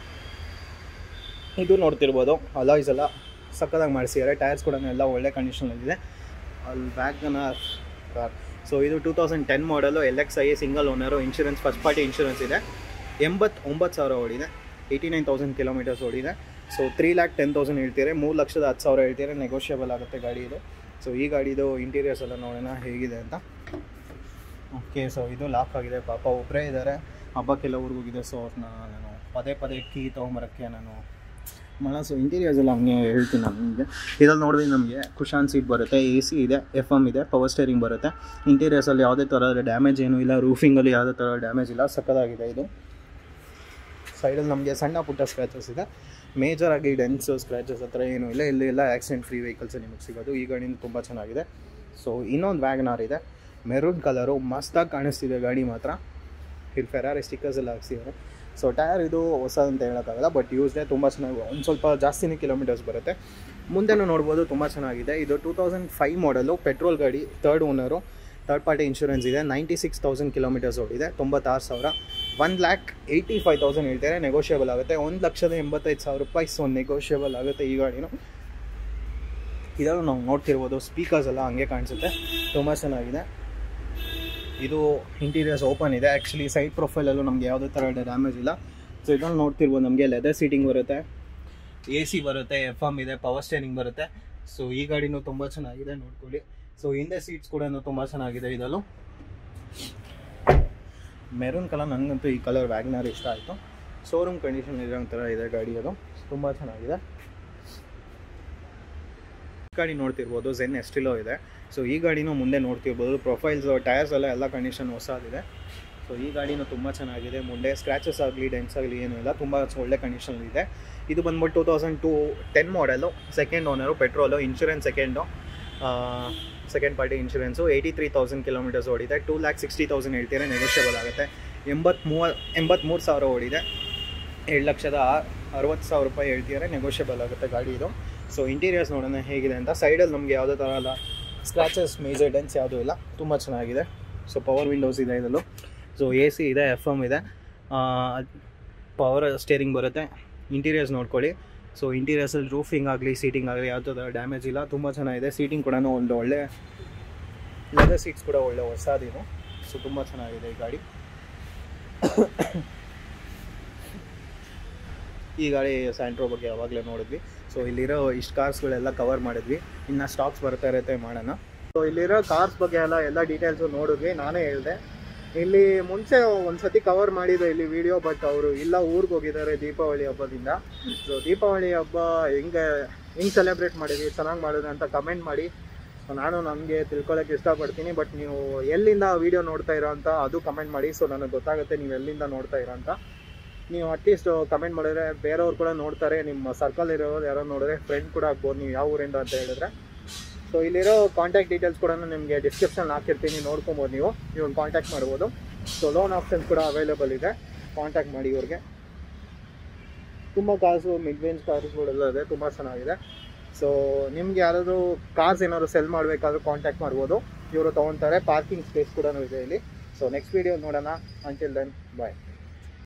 ಇದು ನೋಡ್ತಿರ್ಬೋದು, ಅಲಾಯ್ಸ್ ಎಲ್ಲ ಸಕ್ಕದಾಗಿ ಮಾಡಿಸಿದ್ದಾರೆ, ಟೈರ್ಸ್ ಕೂಡ ಎಲ್ಲ ಒಳ್ಳೆ ಕಂಡೀಷನಲ್ಲಿದೆ. ಅಲ್ಲಿ ವ್ಯಾಗನಾರ್ ಕಾರ್. ಸೊ ಇದು two thousand ten model, L X I single owner, insurance first party insurance ಇದೆ, ಎಂಬತ್ತೊಂಬತ್ತು ಸಾವಿರ ಓಡಿದೆ, ಏಯ್ಟಿ ನೈನ್ ತೌಸಂಡ್ ಕಿಲೋಮೀಟರ್ಸ್ ಓಡಿದೆ. So three lakh ten thousand ಹೇಳ್ತೀರಿ, ಮೂರು ಲಕ್ಷದ ಹತ್ತು ಸಾವಿರ ಹೇಳ್ತೀರಿ, ನೆಗೋಷಿಯಬಲ್ ಆಗುತ್ತೆ ಗಾಡಿ ಇದು. ಸೊ ಈ ಗಾಡಿದು ಇಂಟೀರಿಯರ್ಸ್ ಎಲ್ಲ ನೋಡೋಣ ಹೇಗಿದೆ ಅಂತ. ಓಕೆ, ಸೊ ಇದು ಲಾಕ್ ಆಗಿದೆ, ಪಾಪ ಒಬ್ಬರೇ ಇದ್ದಾರೆ, ಹಬ್ಬಕ್ಕೆಲ್ಲ ಊರಿಗೋಗಿದೆ. ಸೊ ಅವ್ರನ್ನ ನಾನು ಪದೇ ಪದೇ ಕೀ ತೊಗೊಂಬರೋಕ್ಕೆ ನಾನು ಮಳ. ಸೊ ಇಂಟೀರಿಯರ್ಸ್ ಎಲ್ಲ ಹಂಗೆ ಹೇಳ್ತೀನಿ ನಾನು ನಿಮಗೆ. ಇದ್ರಲ್ಲಿ ನೋಡಿದ್ರೆ ನಮಗೆ ಕುಷಾನ್ ಸೀಟ್ ಬರುತ್ತೆ, ಎ ಸಿ ಇದೆ, ಎಫ್ ಎಮ್ ಇದೆ, ಪವರ್ ಸ್ಟೇರಿಂಗ್ ಬರುತ್ತೆ. ಇಂಟೀರಿಯರ್ಸಲ್ಲಿ ಯಾವುದೇ ಥರದ ಡ್ಯಾಮೇಜ್ ಏನೂ ಇಲ್ಲ, ರೂಫಿಂಗಲ್ಲಿ ಯಾವುದೇ ಥರ ಡ್ಯಾಮೇಜ್ ಇಲ್ಲ, ಸಕ್ಕದಾಗಿದೆ ಇದು. ಸೈಡಲ್ಲಿ ನಮಗೆ ಸಣ್ಣ ಪುಟ್ಟ ಸ್ಕ್ರ್ಯಾಚಸ್ ಇದೆ, ಮೇಜರಾಗಿ ಡೆನ್ಸು ಸ್ಕ್ರ್ಯಾಚಸ್ ಹತ್ರ ಏನೂ ಇಲ್ಲ. ಇಲ್ಲಿ ಎಲ್ಲ ಆಕ್ಸಿಡೆಂಟ್ ಫ್ರೀ ವೆಹಿಕಲ್ಸ್ ನಿಮಗೆ ಸಿಗೋದು. ಈ ಗಾಡಿನ ತುಂಬ ಚೆನ್ನಾಗಿದೆ. ಸೊ ಇನ್ನೊಂದು ವ್ಯಾಗನಾರ್ ಇದೆ, ಮೆರೂನ್ ಕಲರು, ಮಸ್ತಾಗಿ ಕಾಣಿಸ್ತಿದೆ ಗಾಡಿ ಮಾತ್ರ. ಇಲ್ಲಿ ಫೆರಾರಿ ಸ್ಟಿಕ್ಕರ್ಸ್ ಎಲ್ಲ ಹಾಕ್ಸಿದ್ದಾರೆ. ಸೊ ಟೈರ್ ಇದು ಹೊಸದಂತ ಹೇಳೋಕ್ಕಾಗಲ್ಲ, ಬಟ್ ಯೂಸ್ಡೇ ತುಂಬ ಚೆನ್ನಾಗಿ, ಒಂದು ಸ್ವಲ್ಪ ಜಾಸ್ತಿನೇ ಕಿಲೋಮೀಟರ್ಸ್ ಬರುತ್ತೆ. ಮುಂದೆನೂ ನೋಡ್ಬೋದು, ತುಂಬ ಚೆನ್ನಾಗಿದೆ. ಇದು two thousand five model, petrol ಗಾಡಿ, third owner, third party insurance ಇದೆ, ನೈಂಟಿ ಸಿಕ್ಸ್ ತೌಸಂಡ್ ಕಿಲೋಮೀಟರ್ಸ್ ಓಡಿದೆ, ತೊಂಬತ್ತಾರು ಸಾವಿರ. One lakh eighty five thousand ಹೇಳ್ತಾರೆ, ನೆಗೋಷಿಯಬಲ್ ಆಗುತ್ತೆ. ಒಂದು ಲಕ್ಷದ ಎಂಬತ್ತೈದು ಸಾವಿರ ರೂಪಾಯಿ. ಸೊ ನೆಗೋಷಿಯಬಲ್ ಆಗುತ್ತೆ ಈ ಗಾಡಿನೂ. ಇದನ್ನು ನಾವು ನೋಡ್ತಿರ್ಬೋದು, ಸ್ಪೀಕರ್ಸ್ ಎಲ್ಲ ಹಂಗೆ ಕಾಣಿಸುತ್ತೆ, ತುಂಬ ಚೆನ್ನಾಗಿದೆ. ಇದು ಇಂಟೀರಿಯರ್ಸ್ ಓಪನ್ ಇದೆ. ಆ್ಯಕ್ಚುಲಿ ಸೈಡ್ ಪ್ರೊಫೈಲಲ್ಲೂ ನಮಗೆ ಯಾವುದೇ ಥರ ಡ್ಯಾಮೇಜ್ ಇಲ್ಲ. ಸೊ ಇದನ್ನು ನೋಡ್ತಿರ್ಬೋದು, ನಮಗೆ ಲೆದರ್ ಸೀಟಿಂಗ್ ಬರುತ್ತೆ, ಎ ಸಿ ಬರುತ್ತೆ, ಎಫ್ ಎಮ್ ಇದೆ, ಪವರ್ ಸ್ಟೇರಿಂಗ್ ಬರುತ್ತೆ. ಸೊ ಈ ಗಾಡಿನೂ ತುಂಬ ಚೆನ್ನಾಗಿದೆ, ನೋಡ್ಕೊಳ್ಳಿ. ಸೊ ಹಿಂದೆ ಸೀಟ್ಸ್ ಕೂಡ ತುಂಬ ಚೆನ್ನಾಗಿದೆ. ಇದರಲ್ಲೂ ಮೆರೂನ್ ಕಲರ್, ನನಗಂತೂ ಈ ಕಲರ್ ವ್ಯಾಗನಾರ್ ಇಷ್ಟ ಆಯಿತು. ಶೋರೂಮ್ ಕಂಡೀಷನ್ ಇರೋ ಥರ ಇದೆ ಗಾಡಿ, ಅದು ತುಂಬ ಚೆನ್ನಾಗಿದೆ. ಗಾಡಿ ನೋಡ್ತಿರ್ಬೋದು, ಝೆನ್ ಎಸ್ಟಿಲೋ ಇದೆ. ಸೊ ಈ ಗಾಡಿನೂ ಮುಂದೆ ನೋಡ್ತಿರ್ಬೋದು, ಪ್ರೊಫೈಲ್ಸ್, ಟೈರ್ಸ್ ಎಲ್ಲ ಎಲ್ಲ ಕಂಡೀಷನ್ ಹೊಸದಿದೆ. ಸೊ ಈ ಗಾಡಿನೂ ತುಂಬ ಚೆನ್ನಾಗಿದೆ. ಮುಂದೆ ಸ್ಕ್ರ್ಯಾಚಸ್ ಆಗಲಿ, ಡೆನ್ಸ್ ಆಗಲಿ ಏನೂ ಇಲ್ಲ, ತುಂಬ ಒಳ್ಳೆ ಕಂಡೀಷನ್ ಇದೆ. ಇದು ಬಂದ್ಬಿಟ್ಟು two thousand two ten model, second owner, petrol, insurance second, second party insurance, eighty three thousand kilometres ಓಡಿದೆ. ಟೂ ಲ್ಯಾಕ್ ಸಿಕ್ಸ್ಟಿ ತೌಸಂಡ್ ಹೇಳ್ತೀರಾ, ನೆಗೋಷಿಯಬಲ್ ಆಗುತ್ತೆ. ಎಂಬತ್ಮೂವ ಎಂಬತ್ತ್ಮೂರು ಸಾವಿರ ಓಡಿದೆ, ಎರಡು ಲಕ್ಷದ ಅರವತ್ತು ಸಾವಿರ ರೂಪಾಯಿ ಹೇಳ್ತೀರಾ, ನೆಗೋಷಿಯಬಲ್ ಆಗುತ್ತೆ ಗಾಡಿ ಇದು. ಸೊ ಇಂಟೀರಿಯರ್ಸ್ ನೋಡೋಣ ಹೇಗಿದೆ ಅಂತ. ಸೈಡಲ್ಲಿ ನಮಗೆ ಯಾವುದೇ ಥರ ಎಲ್ಲ ಸ್ಕ್ರ್ಯಾಚಸ್, ಮೇಜರ್ ಡೆನ್ಸ್ ಯಾವುದೂ ಇಲ್ಲ, ತುಂಬ ಚೆನ್ನಾಗಿದೆ. ಸೊ ಪವರ್ ವಿಂಡೋಸ್ ಇದೆ ಇದರಲ್ಲೂ. ಸೊ ಎ ಸಿ ಇದೆ, ಎಫ್ ಎಮ್ ಇದೆ, ಪವರ್ ಸ್ಟೇರಿಂಗ್ ಬರುತ್ತೆ. ಇಂಟೀರಿಯರ್ಸ್ ನೋಡ್ಕೊಳ್ಳಿ. ಸೊ ಇಂಟೀರಿಯರ್ಸಲ್ಲಿ ರೂಫಿಂಗ್ ಆಗಲಿ, ಸೀಟಿಂಗ್ ಆಗಲಿ ಯಾವುದೇ ಥರ ಡ್ಯಾಮೇಜ್ ಇಲ್ಲ, ತುಂಬ ಚೆನ್ನಾಗಿದೆ. ಸೀಟಿಂಗ್ ಕೂಡ ಒಂದು ಒಳ್ಳೆ ಲೆದರ್ ಸೀಟ್ಸ್ ಕೂಡ ಒಳ್ಳೆ ಹೊಸದಿದೆ. ಸೊ ತುಂಬ ಚೆನ್ನಾಗಿದೆ ಈ ಗಾಡಿ. ಈ ಗಾಡಿ ಸ್ಯಾಂಟ್ರೋ ಬಗ್ಗೆ ಯಾವಾಗಲೇ ನೋಡಿದ್ವಿ. ಸೊ ಇಲ್ಲಿರೋ ಇಷ್ಟು ಕಾರ್ಸ್ಗಳೆಲ್ಲ ಕವರ್ ಮಾಡಿದ್ವಿ, ಇನ್ನು ಸ್ಟಾಕ್ಸ್ ಬರ್ತಾ ಇರುತ್ತೆ, ಮಾಡೋಣ. ಸೊ ಇಲ್ಲಿರೋ ಕಾರ್ಸ್ ಬಗ್ಗೆ ಎಲ್ಲ ಎಲ್ಲ ಡೀಟೇಲ್ಸು ನೋಡಿದ್ವಿ. ನಾನೇ ಹೇಳಿದೆ, ಇಲ್ಲಿ ಮುಂಚೆ ಒಂದು ಸತಿ ಕವರ್ ಮಾಡಿದೆ ಇಲ್ಲಿ ವಿಡಿಯೋ, ಬಟ್ ಅವರು ಇಲ್ಲ ಊರಿಗೆ ಹೋಗಿದ್ದಾರೆ ದೀಪಾವಳಿ ಹಬ್ಬದಿಂದ. ಸೊ ದೀಪಾವಳಿ ಹಬ್ಬ ಹೆಂಗೆ ಹೆಂಗೆ ಸೆಲೆಬ್ರೇಟ್ ಮಾಡಿದ್ವಿ, ಚೆನ್ನಾಗಿ ಮಾಡಿದ್ರೆ ಅಂತ ಕಮೆಂಟ್ ಮಾಡಿ. ಸೊ ನಾನು ನಮಗೆ ತಿಳ್ಕೊಳ್ಳೋಕೆ ಇಷ್ಟಪಡ್ತೀನಿ. ಬಟ್ ನೀವು ಎಲ್ಲಿಂದ ವೀಡಿಯೋ ನೋಡ್ತಾ ಇರೋ ಅಂತ ಅದು ಕಮೆಂಟ್ ಮಾಡಿ. ಸೊ ನನಗೆ ಗೊತ್ತಾಗುತ್ತೆ ನೀವು ಎಲ್ಲಿಂದ ನೋಡ್ತಾ ಇರೋ ಅಂತ. ನೀವು ಅಟ್ಲೀಸ್ಟ್ ಕಮೆಂಟ್ ಮಾಡಿದ್ರೆ ಬೇರೆಯವ್ರು ಕೂಡ ನೋಡ್ತಾರೆ, ನಿಮ್ಮ ಸರ್ಕಲ್ ಇರೋರು ಯಾರೋ ನೋಡಿದ್ರೆ ಫ್ರೆಂಡ್ ಕೂಡ ಆಗ್ಬೋದು, ನೀವು ಯಾವ ಊರಿಂದ ಅಂತ ಹೇಳಿದ್ರೆ. ಸೊ ಇಲ್ಲಿರೋ ಕಾಂಟ್ಯಾಕ್ಟ್ ಡೀಟೇಲ್ಸ್ ಕೂಡ ನಿಮಗೆ ಡಿಸ್ಕ್ರಿಪ್ಷನ್ ಹಾಕಿರ್ತೀನಿ, ನೋಡ್ಕೊಬೋದು, ನೀವು ಇವ್ರನ್ನ ಕಾಂಟ್ಯಾಕ್ಟ್ ಮಾಡ್ಬೋದು. ಸೊ ಲೋನ್ ಆಪ್ಷನ್ಸ್ ಕೂಡ ಅವೈಲೇಬಲ್ ಇದೆ, ಕಾಂಟ್ಯಾಕ್ಟ್ ಮಾಡಿ ಇವ್ರಿಗೆ. ತುಂಬ ಕಾರ್ಸು, ಮಿಡ್ ರೇಂಜ್ ಕಾರ್ಸ್ಗಳೆಲ್ಲ ಇದೆ, ತುಂಬ ಚೆನ್ನಾಗಿದೆ. ಸೊ ನಿಮ್ಗೆ ಯಾರಾದರೂ ಕಾರ್ಸ್ ಏನಾದ್ರು ಸೆಲ್ ಮಾಡಬೇಕಾದ್ರೂ ಕಾಂಟ್ಯಾಕ್ಟ್ ಮಾಡ್ಬೋದು, ಇವರು ತೊಗೊತಾರೆ. ಪಾರ್ಕಿಂಗ್ ಸ್ಪೇಸ್ ಕೂಡ ಇದೆ ಇಲ್ಲಿ. ಸೊ ನೆಕ್ಸ್ಟ್ ವೀಡಿಯೋ ನೋಡೋಣ. ಅಂಟಿಲ್ ದೆನ್ ಬಾಯ್.